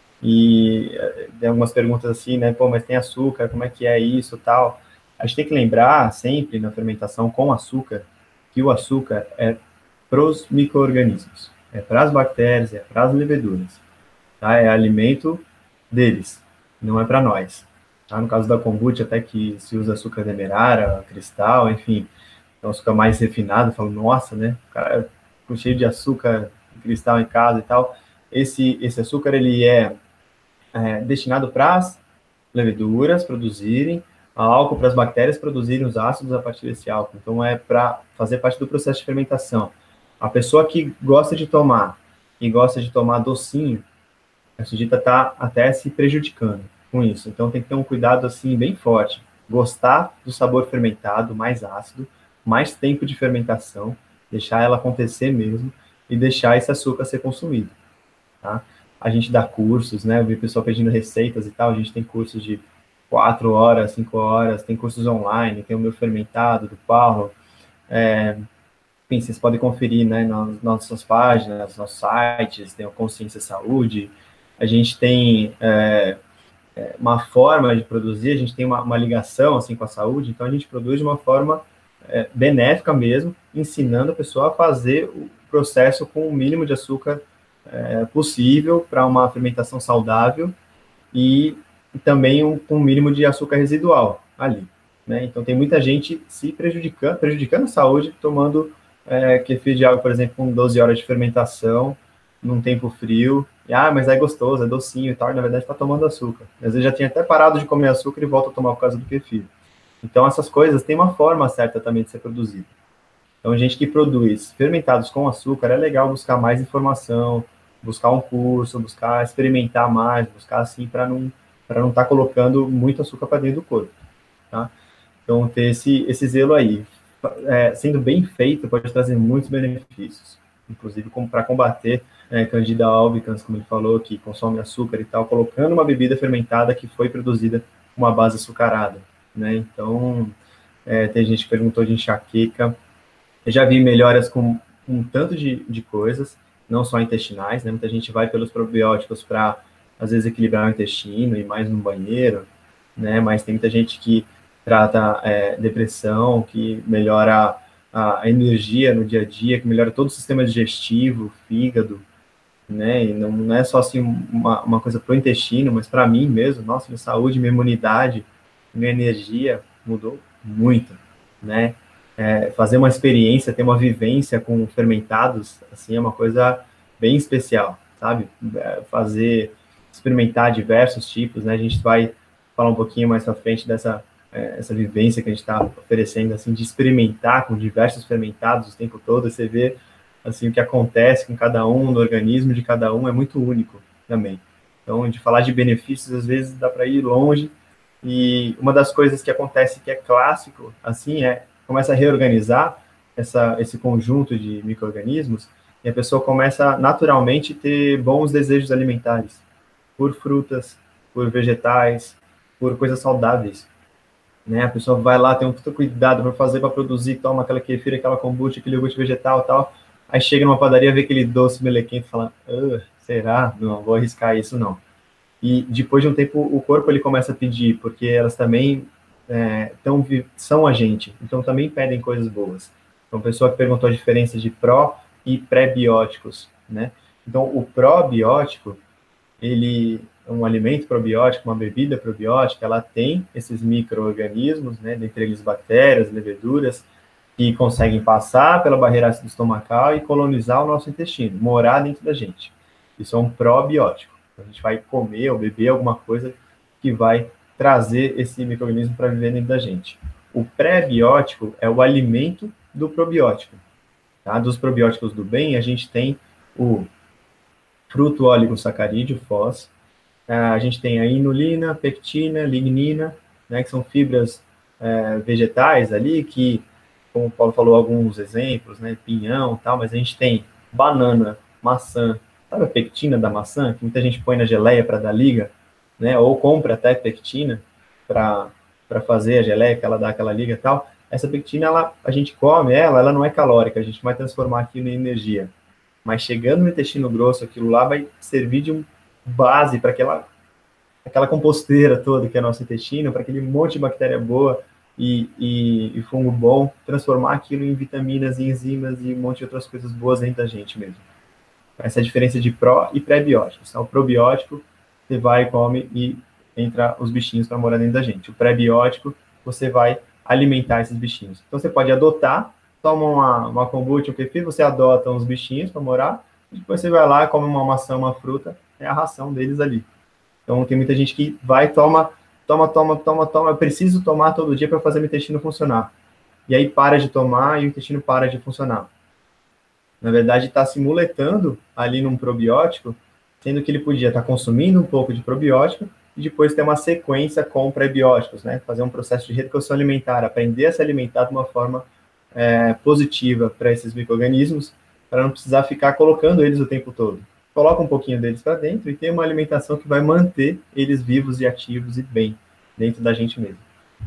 e tem algumas perguntas assim, né, pô, mas tem açúcar, como é que é isso, tal. A gente tem que lembrar sempre na fermentação com açúcar, que o açúcar é para os micro-organismos, é para as bactérias, é para as leveduras, tá? É alimento deles, não é para nós. Tá? No caso da kombucha, até que se usa açúcar demerara, cristal, enfim, é um açúcar mais refinado, falo, nossa, né, o cara é cheio de açúcar cristal em casa e tal. Esse, esse açúcar, ele é, é destinado para as leveduras produzirem álcool, para as bactérias produzirem os ácidos a partir desse álcool. Então, é para fazer parte do processo de fermentação. A pessoa que gosta de tomar e gosta de tomar docinho, a sujeita está até se prejudicando com isso. Então, tem que ter um cuidado, assim, bem forte. Gostar do sabor fermentado, mais ácido, mais tempo de fermentação, deixar ela acontecer mesmo e deixar esse açúcar ser consumido, tá? A gente dá cursos, né? Eu vi o pessoal pedindo receitas e tal, a gente tem cursos de quatro horas, cinco horas, tem cursos online, tem o meu fermentado do Paulo, é, enfim, vocês podem conferir, né, nas nossas páginas, nos nossos sites, tem o Consciência Saúde, a gente tem é, uma forma de produzir, a gente tem uma, uma ligação, assim, com a saúde, então a gente produz de uma forma é, benéfica mesmo, ensinando a pessoa a fazer o processo com o mínimo de açúcar é, possível para uma fermentação saudável e também um, com um mínimo de açúcar residual ali, né? Então tem muita gente se prejudicando, prejudicando a saúde, tomando é, kefir de água, por exemplo, com doze horas de fermentação, num tempo frio, e, ah, mas é gostoso, é docinho e tal, e na verdade está tomando açúcar. Às vezes já tinha até parado de comer açúcar e volta a tomar por causa do kefir. Então essas coisas têm uma forma certa também de ser produzida. Então gente que produz fermentados com açúcar, é legal buscar mais informação, buscar um curso, buscar experimentar mais, buscar assim, para não para não estar tá colocando muito açúcar para dentro do corpo, tá? Então, ter esse, esse zelo aí, é, sendo bem feito, pode trazer muitos benefícios, inclusive para combater é, Candida albicans, como ele falou, que consome açúcar e tal, colocando uma bebida fermentada que foi produzida com uma base açucarada, né? Então, é, tem gente que perguntou de enxaqueca, eu já vi melhoras com um tanto de, de coisas, não só intestinais, né? Muita gente vai pelos probióticos para às vezes equilibrar o intestino e mais no banheiro, né? Mas tem muita gente que trata é, depressão, que melhora a, a energia no dia a dia, que melhora todo o sistema digestivo, fígado, né? E não, não é só assim uma, uma coisa para o intestino, mas para mim mesmo, nossa, minha saúde, minha imunidade, minha energia mudou muito, né? É, fazer uma experiência, ter uma vivência com fermentados, assim, é uma coisa bem especial, sabe? É, fazer experimentar diversos tipos, né? A gente vai falar um pouquinho mais para frente dessa é, essa vivência que a gente está oferecendo, assim, de experimentar com diversos fermentados o tempo todo, e você vê, assim, o que acontece com cada um, no organismo de cada um, é muito único também. Então, de falar de benefícios, às vezes dá para ir longe, e uma das coisas que acontece que é clássico, assim, é, começa a reorganizar essa, esse conjunto de micro-organismos, e a pessoa começa naturalmente a ter bons desejos alimentares, por frutas, por vegetais, por coisas saudáveis, né? A pessoa vai lá, tem um puta cuidado para fazer, para produzir, toma aquela kefir, aquela kombucha, aquele iogurte vegetal e tal, aí chega numa padaria, vê aquele doce melequento e fala, ah, será? Não, vou arriscar isso não. E depois de um tempo, o corpo ele começa a pedir, porque elas também é, tão, são a gente, então também pedem coisas boas. Então, a pessoa que perguntou a diferença de pró e pré-bióticos, né? Então, o probiótico, ele é um alimento probiótico, uma bebida probiótica, ela tem esses micro-organismos, né, dentre eles bactérias, leveduras, que conseguem passar pela barreira ácida estomacal e colonizar o nosso intestino, morar dentro da gente. Isso é um probiótico. Então, a gente vai comer ou beber alguma coisa que vai trazer esse micro-organismo para viver dentro da gente. O pré-biótico é o alimento do probiótico. Tá? Dos probióticos do bem, a gente tem o fruto oligosacarídeo, F O S, a gente tem a inulina, pectina, lignina, né, que são fibras é, vegetais ali, que, como o Paulo falou, alguns exemplos, né, pinhão e tal, mas a gente tem banana, maçã, sabe a pectina da maçã, que muita gente põe na geleia para dar liga, né, ou compra até pectina para fazer a geleia, que ela dá aquela liga e tal. Essa pectina, ela, a gente come ela, ela não é calórica, a gente vai transformar aquilo em energia. Mas chegando no intestino grosso, aquilo lá vai servir de um base para aquela, aquela composteira toda que é nosso intestino, para aquele monte de bactéria boa e, e, e fungo bom, transformar aquilo em vitaminas e enzimas e um monte de outras coisas boas dentro da gente mesmo. Essa é a diferença de pró e pré-bióticos. Então, o probiótico, você vai e come e entra os bichinhos para morar dentro da gente. O pré-biótico, você vai alimentar esses bichinhos. Então, você pode adotar, toma uma, uma kombucha, um kefir, você adota uns bichinhos para morar, e depois você vai lá, come uma maçã, uma fruta, é a ração deles ali. Então, tem muita gente que vai, toma, toma, toma, toma, toma, eu preciso tomar todo dia para fazer meu intestino funcionar. E aí para de tomar e o intestino para de funcionar. Na verdade, está se muletando ali num probiótico, sendo que ele podia estar tá consumindo um pouco de probiótico e depois ter uma sequência com pré-bióticos, né? Fazer um processo de reeducação alimentar, aprender a se alimentar de uma forma é, positiva para esses micro-organismos, para não precisar ficar colocando eles o tempo todo. Coloca um pouquinho deles para dentro e tem uma alimentação que vai manter eles vivos e ativos e bem dentro da gente mesmo.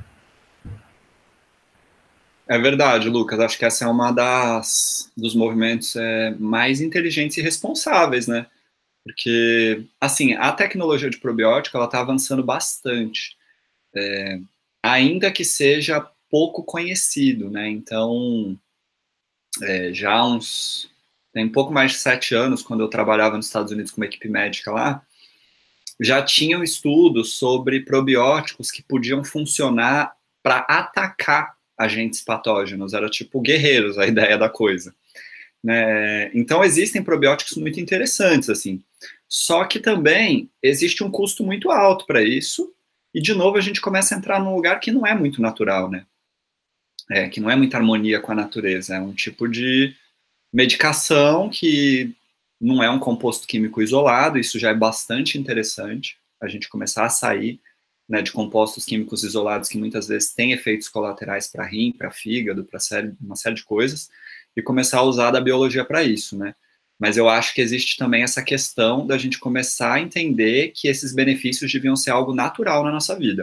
É verdade, Lucas. Acho que essa é uma das dos movimentos é, mais inteligentes e responsáveis, né? Porque, assim, a tecnologia de probiótico, ela está avançando bastante, é, ainda que seja pouco conhecido, né? Então, é, já há uns... tem um pouco mais de sete anos, quando eu trabalhava nos Estados Unidos com uma equipe médica lá, já tinham estudos sobre probióticos que podiam funcionar para atacar agentes patógenos, era tipo guerreiros a ideia da coisa, né? Então existem probióticos muito interessantes, assim, só que também existe um custo muito alto para isso, e de novo a gente começa a entrar num lugar que não é muito natural, né? É, que não é muita harmonia com a natureza, é um tipo de medicação que não é um composto químico isolado, isso já é bastante interessante, a gente começar a sair, né, de compostos químicos isolados que muitas vezes têm efeitos colaterais para rim, para fígado, para uma série de coisas, e começar a usar da biologia para isso, né? Mas eu acho que existe também essa questão da gente começar a entender que esses benefícios deviam ser algo natural na nossa vida.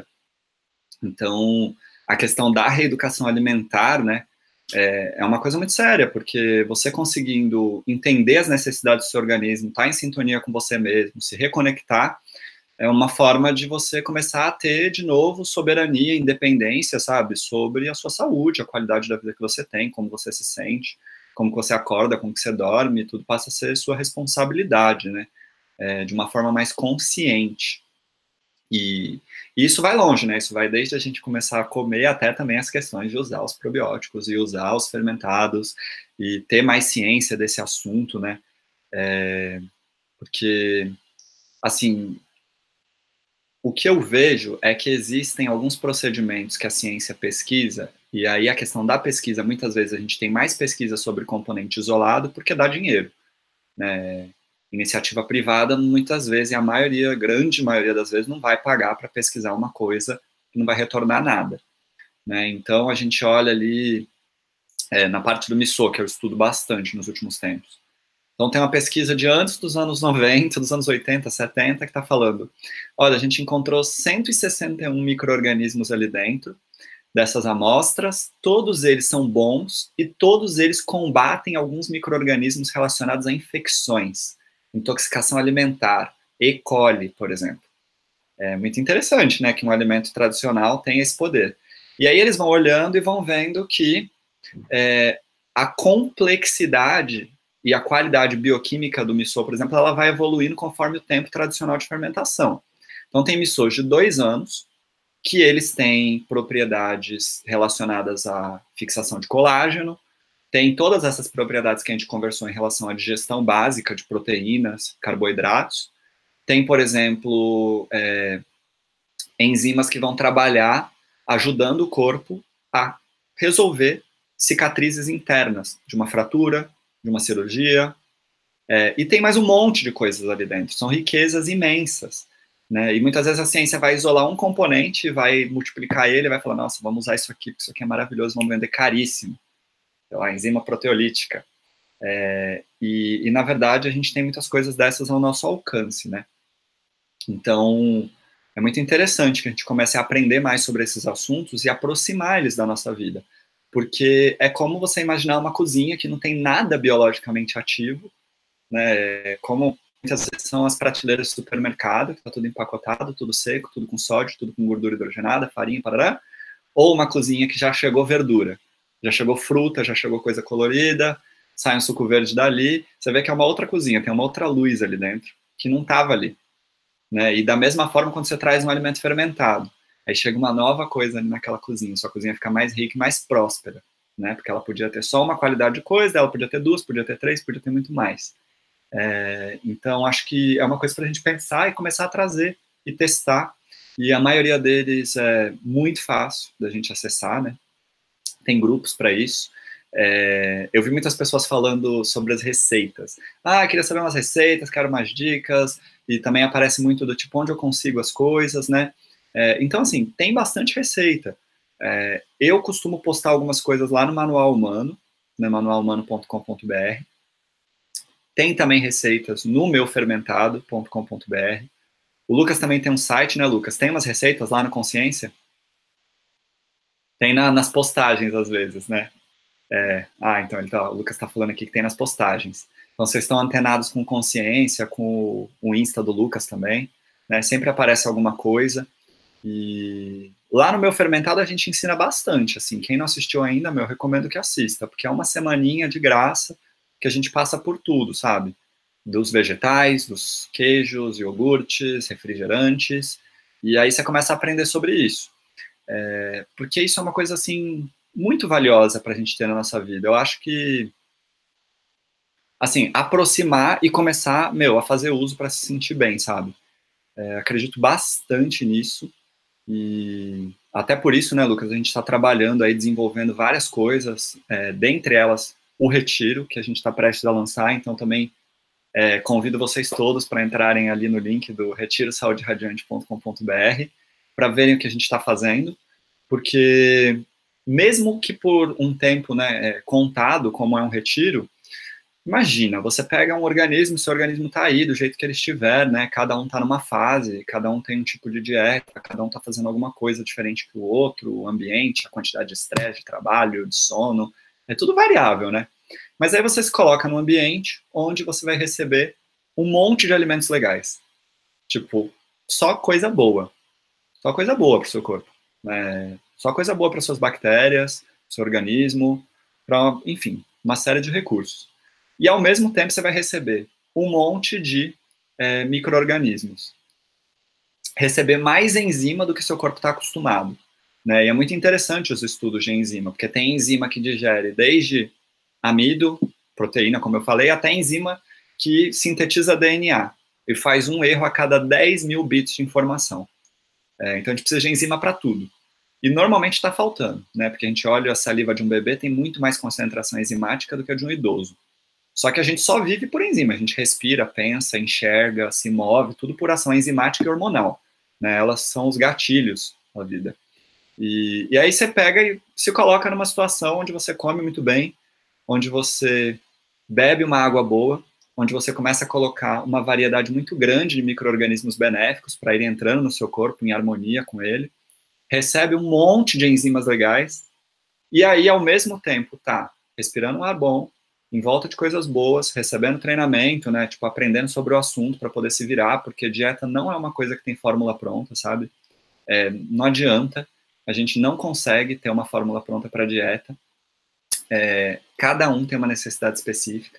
Então, a questão da reeducação alimentar, né, é, é uma coisa muito séria, porque você conseguindo entender as necessidades do seu organismo, estar tá em sintonia com você mesmo, se reconectar, é uma forma de você começar a ter, de novo, soberania, independência, sabe? Sobre a sua saúde, a qualidade da vida que você tem, como você se sente, como você acorda, como você dorme, tudo passa a ser sua responsabilidade, né? É, de uma forma mais consciente. E, e isso vai longe, né? Isso vai desde a gente começar a comer até também as questões de usar os probióticos e usar os fermentados e ter mais ciência desse assunto, né? É, porque, assim... O que eu vejo é que existem alguns procedimentos que a ciência pesquisa, e aí a questão da pesquisa, muitas vezes a gente tem mais pesquisa sobre componente isolado porque dá dinheiro, né? Iniciativa privada, muitas vezes, e a maioria, a grande maioria das vezes, não vai pagar para pesquisar uma coisa que não vai retornar nada, né? Então, a gente olha ali é, na parte do M I S O, que eu estudo bastante nos últimos tempos. Então, tem uma pesquisa de antes dos anos noventa, dos anos oitenta, setenta, que está falando, olha, a gente encontrou cento e sessenta e um micro-organismos ali dentro, dessas amostras, todos eles são bons e todos eles combatem alguns micro-organismos relacionados a infecções, intoxicação alimentar, E. coli, por exemplo. É muito interessante, né, que um alimento tradicional tem esse poder. E aí eles vão olhando e vão vendo que é, a complexidade e a qualidade bioquímica do miso, por exemplo, ela vai evoluindo conforme o tempo tradicional de fermentação. Então tem misos de dois anos, que eles têm propriedades relacionadas à fixação de colágeno, tem todas essas propriedades que a gente conversou em relação à digestão básica de proteínas, carboidratos. Tem, por exemplo, é, enzimas que vão trabalhar ajudando o corpo a resolver cicatrizes internas de uma fratura, de uma cirurgia, é, e tem mais um monte de coisas ali dentro, são riquezas imensas. Né? E muitas vezes a ciência vai isolar um componente, vai multiplicar ele, vai falar, nossa, vamos usar isso aqui, porque isso aqui é maravilhoso, vamos vender caríssimo. Sei lá, enzima proteolítica. É, e, e, na verdade, a gente tem muitas coisas dessas ao nosso alcance, né? Então, é muito interessante que a gente comece a aprender mais sobre esses assuntos e aproximar eles da nossa vida. Porque é como você imaginar uma cozinha que não tem nada biologicamente ativo, né? Como muitas vezes são as prateleiras do supermercado, que está tudo empacotado, tudo seco, tudo com sódio, tudo com gordura hidrogenada, farinha, parará, ou uma cozinha que já chegou verdura, já chegou fruta, já chegou coisa colorida, sai um suco verde dali, você vê que é uma outra cozinha, tem uma outra luz ali dentro, que não estava ali. Né? E da mesma forma quando você traz um alimento fermentado, aí chega uma nova coisa ali naquela cozinha, sua cozinha fica mais rica e mais próspera, né? Porque ela podia ter só uma qualidade de coisa, ela podia ter duas, podia ter três, podia ter muito mais. É, então, acho que é uma coisa para a gente pensar e começar a trazer e testar. E a maioria deles é muito fácil da gente acessar, né? Tem grupos para isso. É, eu vi muitas pessoas falando sobre as receitas. Ah, queria saber umas receitas, quero umas dicas. E também aparece muito do tipo onde eu consigo as coisas, né? É, então, assim, tem bastante receita. É, eu costumo postar algumas coisas lá no Manual Humano, né, manual humano ponto com ponto br. Tem também receitas no meu fermentado ponto com ponto br. O Lucas também tem um site, né, Lucas? Tem umas receitas lá no Consciência? Tem na, nas postagens, às vezes, né? É, ah, então ele tá, o Lucas está falando aqui que tem nas postagens. Então, vocês estão antenados com Consciência, com o, o Insta do Lucas também, né? Sempre aparece alguma coisa. E lá no meu fermentado a gente ensina bastante, assim. Quem não assistiu ainda, meu, eu recomendo que assista, porque é uma semaninha de graça que a gente passa por tudo, sabe? Dos vegetais, dos queijos, iogurtes, refrigerantes, e aí você começa a aprender sobre isso. É, porque isso é uma coisa, assim, muito valiosa para a gente ter na nossa vida. Eu acho que, assim, aproximar e começar, meu, a fazer uso para se sentir bem, sabe? É, acredito bastante nisso, e até por isso, né, Lucas, a gente está trabalhando aí, desenvolvendo várias coisas, é, dentre elas o Retiro, que a gente está prestes a lançar, então também é, convido vocês todos para entrarem ali no link do retiro saúde radiante ponto com ponto br para verem o que a gente está fazendo, porque mesmo que por um tempo, né, é, contado, como é um retiro, imagina, você pega um organismo, seu organismo está aí do jeito que ele estiver, né, cada um está numa fase, cada um tem um tipo de dieta, cada um está fazendo alguma coisa diferente que o outro, o ambiente, a quantidade de estresse, de trabalho, de sono, é tudo variável, né? Mas aí você se coloca num ambiente onde você vai receber um monte de alimentos legais. Tipo, só coisa boa. Só coisa boa para o seu corpo. Né? Só coisa boa para suas bactérias, seu organismo, para, enfim, uma série de recursos. E ao mesmo tempo você vai receber um monte de é, micro-organismos. Receber mais enzima do que seu corpo está acostumado. Né? E é muito interessante os estudos de enzima, porque tem enzima que digere desde amido, proteína, como eu falei, até enzima que sintetiza D N A e faz um erro a cada dez mil bits de informação. É, então a gente precisa de enzima para tudo. E normalmente está faltando, né? Porque a gente olha a saliva de um bebê, tem muito mais concentração enzimática do que a de um idoso. Só que a gente só vive por enzima, a gente respira, pensa, enxerga, se move, tudo por ação enzimática e hormonal. Né? Elas são os gatilhos da vida. E, e aí você pega e se coloca numa situação onde você come muito bem, onde você bebe uma água boa, onde você começa a colocar uma variedade muito grande de micro-organismos benéficos para ir entrando no seu corpo em harmonia com ele. recebe um monte de enzimas legais, e aí, ao mesmo tempo, tá respirando um ar bom, em volta de coisas boas, recebendo treinamento, né, tipo, aprendendo sobre o assunto para poder se virar, porque dieta não é uma coisa que tem fórmula pronta, sabe? É, não adianta, a gente não consegue ter uma fórmula pronta para dieta, é, cada um tem uma necessidade específica,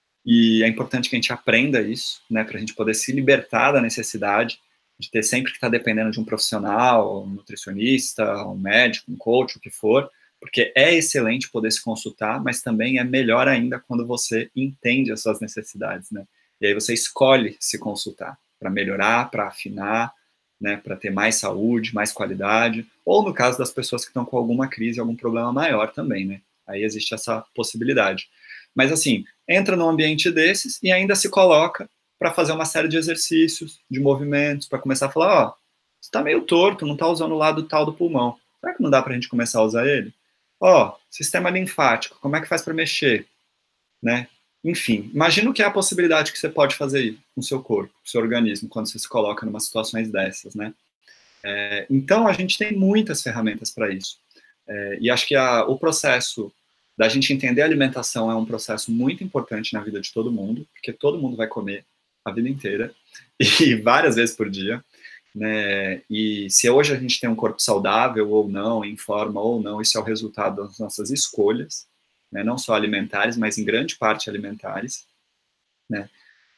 e é importante que a gente aprenda isso, né, para a gente poder se libertar da necessidade de ter sempre que estar dependendo de um profissional, um nutricionista, um médico, um coach, o que for, porque é excelente poder se consultar, mas também é melhor ainda quando você entende as suas necessidades, né? E aí você escolhe se consultar para melhorar, para afinar, né, para ter mais saúde, mais qualidade, ou no caso das pessoas que estão com alguma crise, algum problema maior também, né? Aí existe essa possibilidade. Mas assim, entra num ambiente desses e ainda se coloca para fazer uma série de exercícios, de movimentos, para começar a falar, ó, você está meio torto, não está usando o lado tal do pulmão. Será que não dá para a gente começar a usar ele? Ó, sistema linfático, como é que faz para mexer? Né? Enfim, imagina o que é a possibilidade que você pode fazer com o seu corpo, com o seu organismo, quando você se coloca em umas situações dessas, né? É, então, a gente tem muitas ferramentas para isso. É, e acho que a, o processo da gente entender a alimentação é um processo muito importante na vida de todo mundo, porque todo mundo vai comer a vida inteira, e várias vezes por dia, né? E se hoje a gente tem um corpo saudável ou não, em forma ou não, isso é o resultado das nossas escolhas, né? Não só alimentares, mas em grande parte alimentares, né?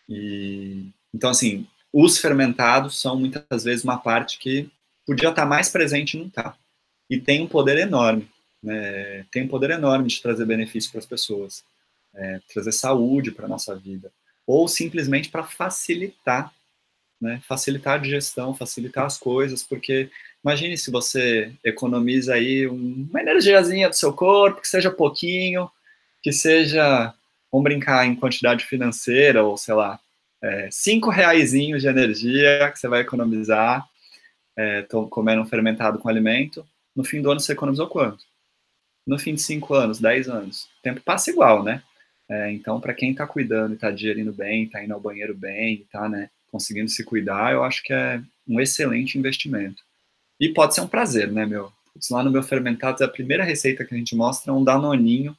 E, então, assim, os fermentados são muitas vezes uma parte que podia estar mais presente e não está. E tem um poder enorme, né? Tem um poder enorme de trazer benefício para as pessoas, é, trazer saúde para a nossa vida, ou simplesmente para facilitar, né? Facilitar a digestão, facilitar as coisas, porque imagine se você economiza aí uma energiazinha do seu corpo, que seja pouquinho, que seja, vamos brincar em quantidade financeira, ou sei lá, é, cinco reaisinhos de energia que você vai economizar, é, tô comendo um fermentado com alimento, no fim do ano você economizou quanto? No fim de cinco anos, dez anos, o tempo passa igual, né? É, então, para quem está cuidando e está digerindo bem, está indo ao banheiro bem, está, né, conseguindo se cuidar, eu acho que é um excelente investimento. E pode ser um prazer, né, meu? Lá no meu Fermentados, a primeira receita que a gente mostra é um danoninho,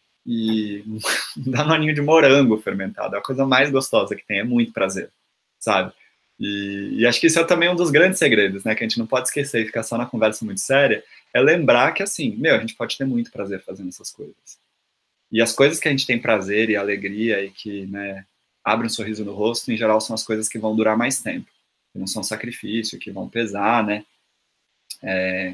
e um danoninho de morango fermentado, é a coisa mais gostosa que tem, é muito prazer, sabe? E, e acho que isso é também um dos grandes segredos, né, que a gente não pode esquecer e ficar só na conversa muito séria, é lembrar que, assim, meu, a gente pode ter muito prazer fazendo essas coisas. E as coisas que a gente tem prazer e alegria e que, né, abrem um sorriso no rosto, em geral, são as coisas que vão durar mais tempo, que não são sacrifício, que vão pesar, né? É,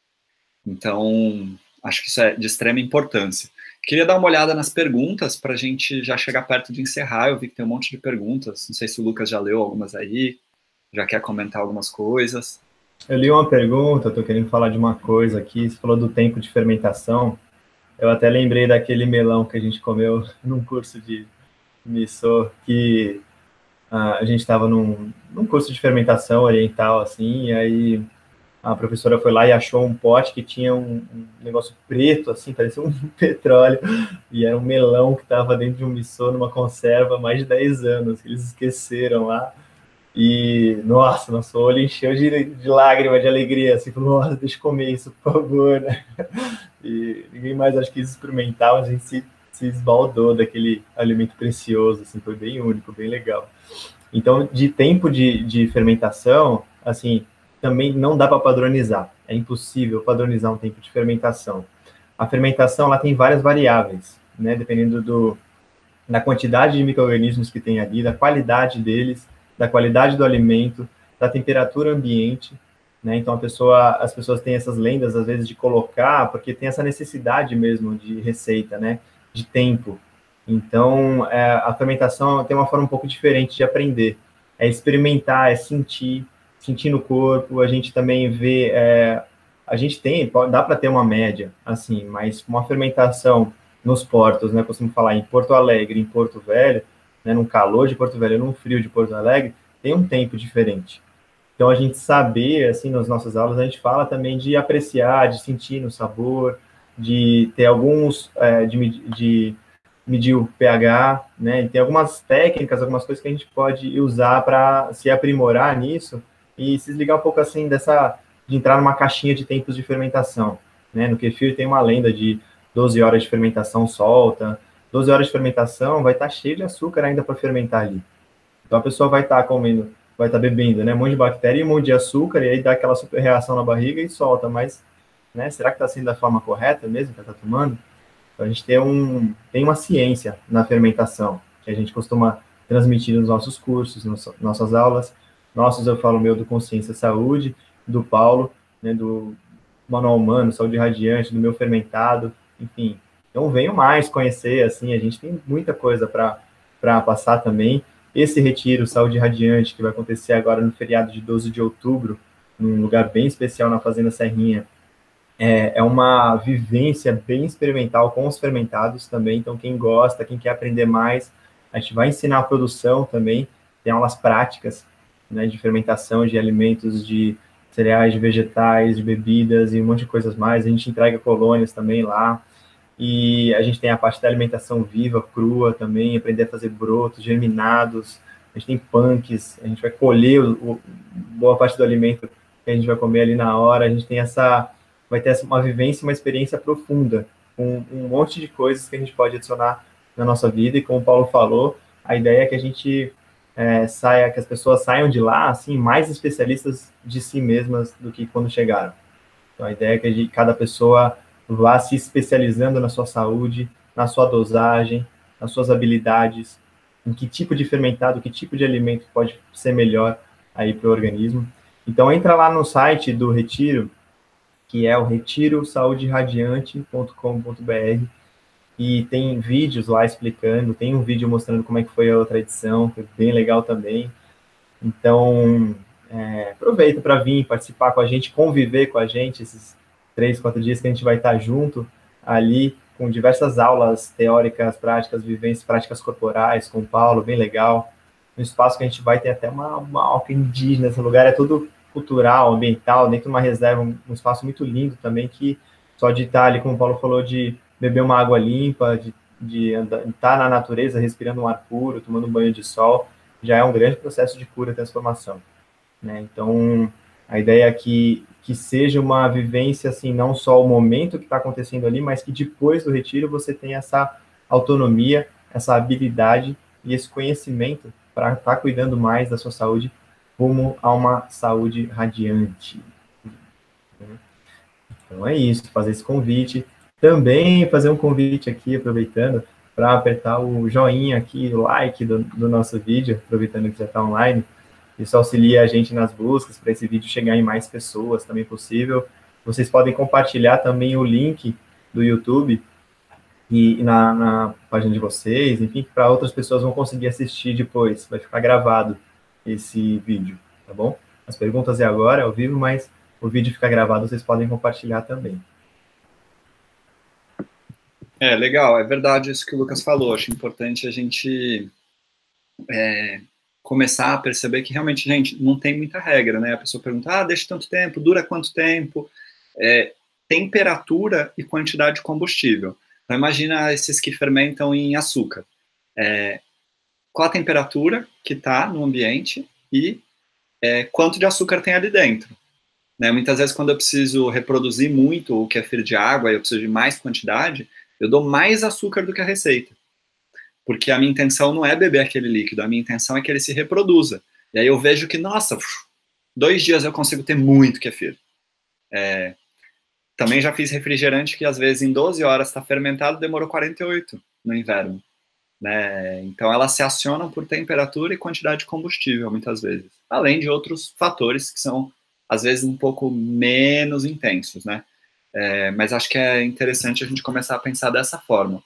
então, acho que isso é de extrema importância. Queria dar uma olhada nas perguntas para a gente já chegar perto de encerrar. Eu vi que tem um monte de perguntas. Não sei se o Lucas já leu algumas aí, já quer comentar algumas coisas. Eu li uma pergunta, estou querendo falar de uma coisa aqui. Você falou do tempo de fermentação. Eu até lembrei daquele melão que a gente comeu num curso de miso, que uh, a gente estava num, num curso de fermentação oriental, assim, e aí a professora foi lá e achou um pote que tinha um, um negócio preto, assim, parecia um petróleo, e era um melão que estava dentro de um miso, numa conserva, há mais de dez anos, eles esqueceram lá, e, nossa, nosso olho encheu de, de lágrima, de alegria, assim, falou, nossa, deixa eu comer isso, por favor, né? E ninguém mais, acho que quis experimentar, mas a gente se, se esbaldou daquele alimento precioso, assim, foi bem único, bem legal. Então, de tempo de, de fermentação, assim, também não dá para padronizar, é impossível padronizar um tempo de fermentação. A fermentação, ela tem várias variáveis, né, dependendo do, da quantidade de micro-organismos que tem ali, da qualidade deles, da qualidade do alimento, da temperatura ambiente, né? Então, a pessoa, as pessoas têm essas lendas, às vezes, de colocar, porque tem essa necessidade mesmo de receita, né? De tempo. Então, é, a fermentação tem uma forma um pouco diferente de aprender. É experimentar, é sentir, sentir no corpo. A gente também vê... É, a gente tem, dá para ter uma média, assim, mas uma fermentação nos portos, né? Costumo falar em Porto Alegre, em Porto Velho, né, num calor de Porto Velho, num frio de Porto Alegre, tem um tempo diferente. Então, a gente saber, assim, nas nossas aulas, a gente fala também de apreciar, de sentir no sabor, de ter alguns, é, de, de medir o pH, né, e tem algumas técnicas, algumas coisas que a gente pode usar para se aprimorar nisso e se desligar um pouco, assim, dessa, de entrar numa caixinha de tempos de fermentação, né? No kefir tem uma lenda de doze horas de fermentação solta, doze horas de fermentação vai estar cheio de açúcar ainda para fermentar ali. Então a pessoa vai estar comendo, vai estar bebendo, né, um monte de bactéria e um monte de açúcar, e aí dá aquela super reação na barriga e solta, mas, né, será que está sendo da forma correta mesmo que está tomando? Então a gente tem, um, tem uma ciência na fermentação, que a gente costuma transmitir nos nossos cursos, nas nossas aulas. Nossos, eu falo meu do Consciência Saúde, do Paulo, né, do Manual Humano, Saúde Radiante, do meu fermentado, enfim. Então venham mais conhecer, assim, a gente tem muita coisa para passar também. Esse retiro Saúde Radiante, que vai acontecer agora no feriado de doze de outubro, num lugar bem especial na Fazenda Serrinha, é, é uma vivência bem experimental com os fermentados também. Então, quem gosta, quem quer aprender mais, a gente vai ensinar a produção também, tem aulas práticas, né, de fermentação de alimentos, de cereais, de vegetais, de bebidas e um monte de coisas mais. A gente entrega colônias também lá. E a gente tem a parte da alimentação viva, crua também, aprender a fazer brotos, germinados. A gente tem punks, a gente vai colher o, o, boa parte do alimento que a gente vai comer ali na hora. A gente tem essa, vai ter essa, uma vivência, uma experiência profunda, com um monte de coisas que a gente pode adicionar na nossa vida. E como o Paulo falou, a ideia é que a gente é, saia, que as pessoas saiam de lá, assim, mais especialistas de si mesmas do que quando chegaram. Então a ideia é que a gente, cada pessoa vá se especializando na sua saúde, na sua dosagem, nas suas habilidades, em que tipo de fermentado, que tipo de alimento pode ser melhor aí para o organismo. Então, entra lá no site do Retiro, que é o retiro saúde radiante ponto com ponto br, e tem vídeos lá explicando, tem um vídeo mostrando como é que foi a outra edição, que é bem legal também. Então, é, aproveita para vir participar com a gente, conviver com a gente esses três, quatro dias que a gente vai estar junto ali, com diversas aulas teóricas, práticas, vivências, práticas corporais, com o Paulo, bem legal. No espaço que a gente vai ter até uma, uma oca indígena, esse lugar é todo cultural, ambiental, dentro de uma reserva, um, um espaço muito lindo também, que só de estar ali, como o Paulo falou, de beber uma água limpa, de, de andar, estar na natureza, respirando um ar puro, tomando um banho de sol, já é um grande processo de cura e transformação, né? Então, a ideia é que, que seja uma vivência, assim, não só o momento que está acontecendo ali, mas que depois do retiro você tenha essa autonomia, essa habilidade e esse conhecimento para estar tá cuidando mais da sua saúde rumo a uma saúde radiante. Então é isso, fazer esse convite. Também fazer um convite aqui, aproveitando, para apertar o joinha aqui, o like do, do nosso vídeo, aproveitando que já está online. Isso auxilia a gente nas buscas para esse vídeo chegar em mais pessoas também possível. Vocês podem compartilhar também o link do YouTube e na, na página de vocês, enfim, para outras pessoas vão conseguir assistir depois. Vai ficar gravado esse vídeo, tá bom? As perguntas é agora, ao vivo, mas o vídeo fica gravado, vocês podem compartilhar também. É, legal, é verdade isso que o Lucas falou. Acho importante a gente... É... começar a perceber que realmente, gente, não tem muita regra, né? A pessoa pergunta, ah, deixa tanto tempo, dura quanto tempo? É, temperatura e quantidade de combustível. Então, imagina esses que fermentam em açúcar. É, qual a temperatura que está no ambiente e é, quanto de açúcar tem ali dentro. Né? Muitas vezes, quando eu preciso reproduzir muito o kefir de água e eu preciso de mais quantidade, eu dou mais açúcar do que a receita. Porque a minha intenção não é beber aquele líquido, a minha intenção é que ele se reproduza. E aí eu vejo que, nossa, dois dias eu consigo ter muito kefir. É, também já fiz refrigerante que, às vezes, em doze horas está fermentado, demorou quarenta e oito no inverno. Né? Então, elas se acionam por temperatura e quantidade de combustível, muitas vezes. Além de outros fatores que são, às vezes, um pouco menos intensos, né? É, mas acho que é interessante a gente começar a pensar dessa forma.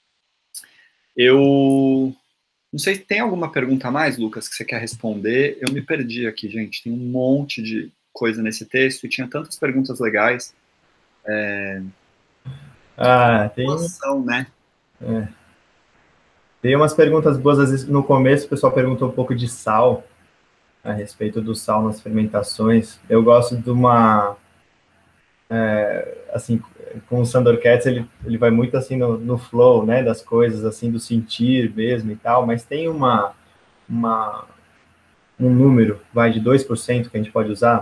Eu não sei se tem alguma pergunta a mais, Lucas, que você quer responder. Eu me perdi aqui, gente. Tem um monte de coisa nesse texto e tinha tantas perguntas legais. É... Ah, tem... Noção, né? É. Tem umas perguntas boas, às vezes, no começo o pessoal perguntou um pouco de sal, a respeito do sal nas fermentações. Eu gosto de uma... É, assim, com o Sandor Katz, ele, ele vai muito assim no, no flow, né, das coisas, assim, do sentir mesmo e tal, mas tem uma, uma, um número, vai, de dois por cento que a gente pode usar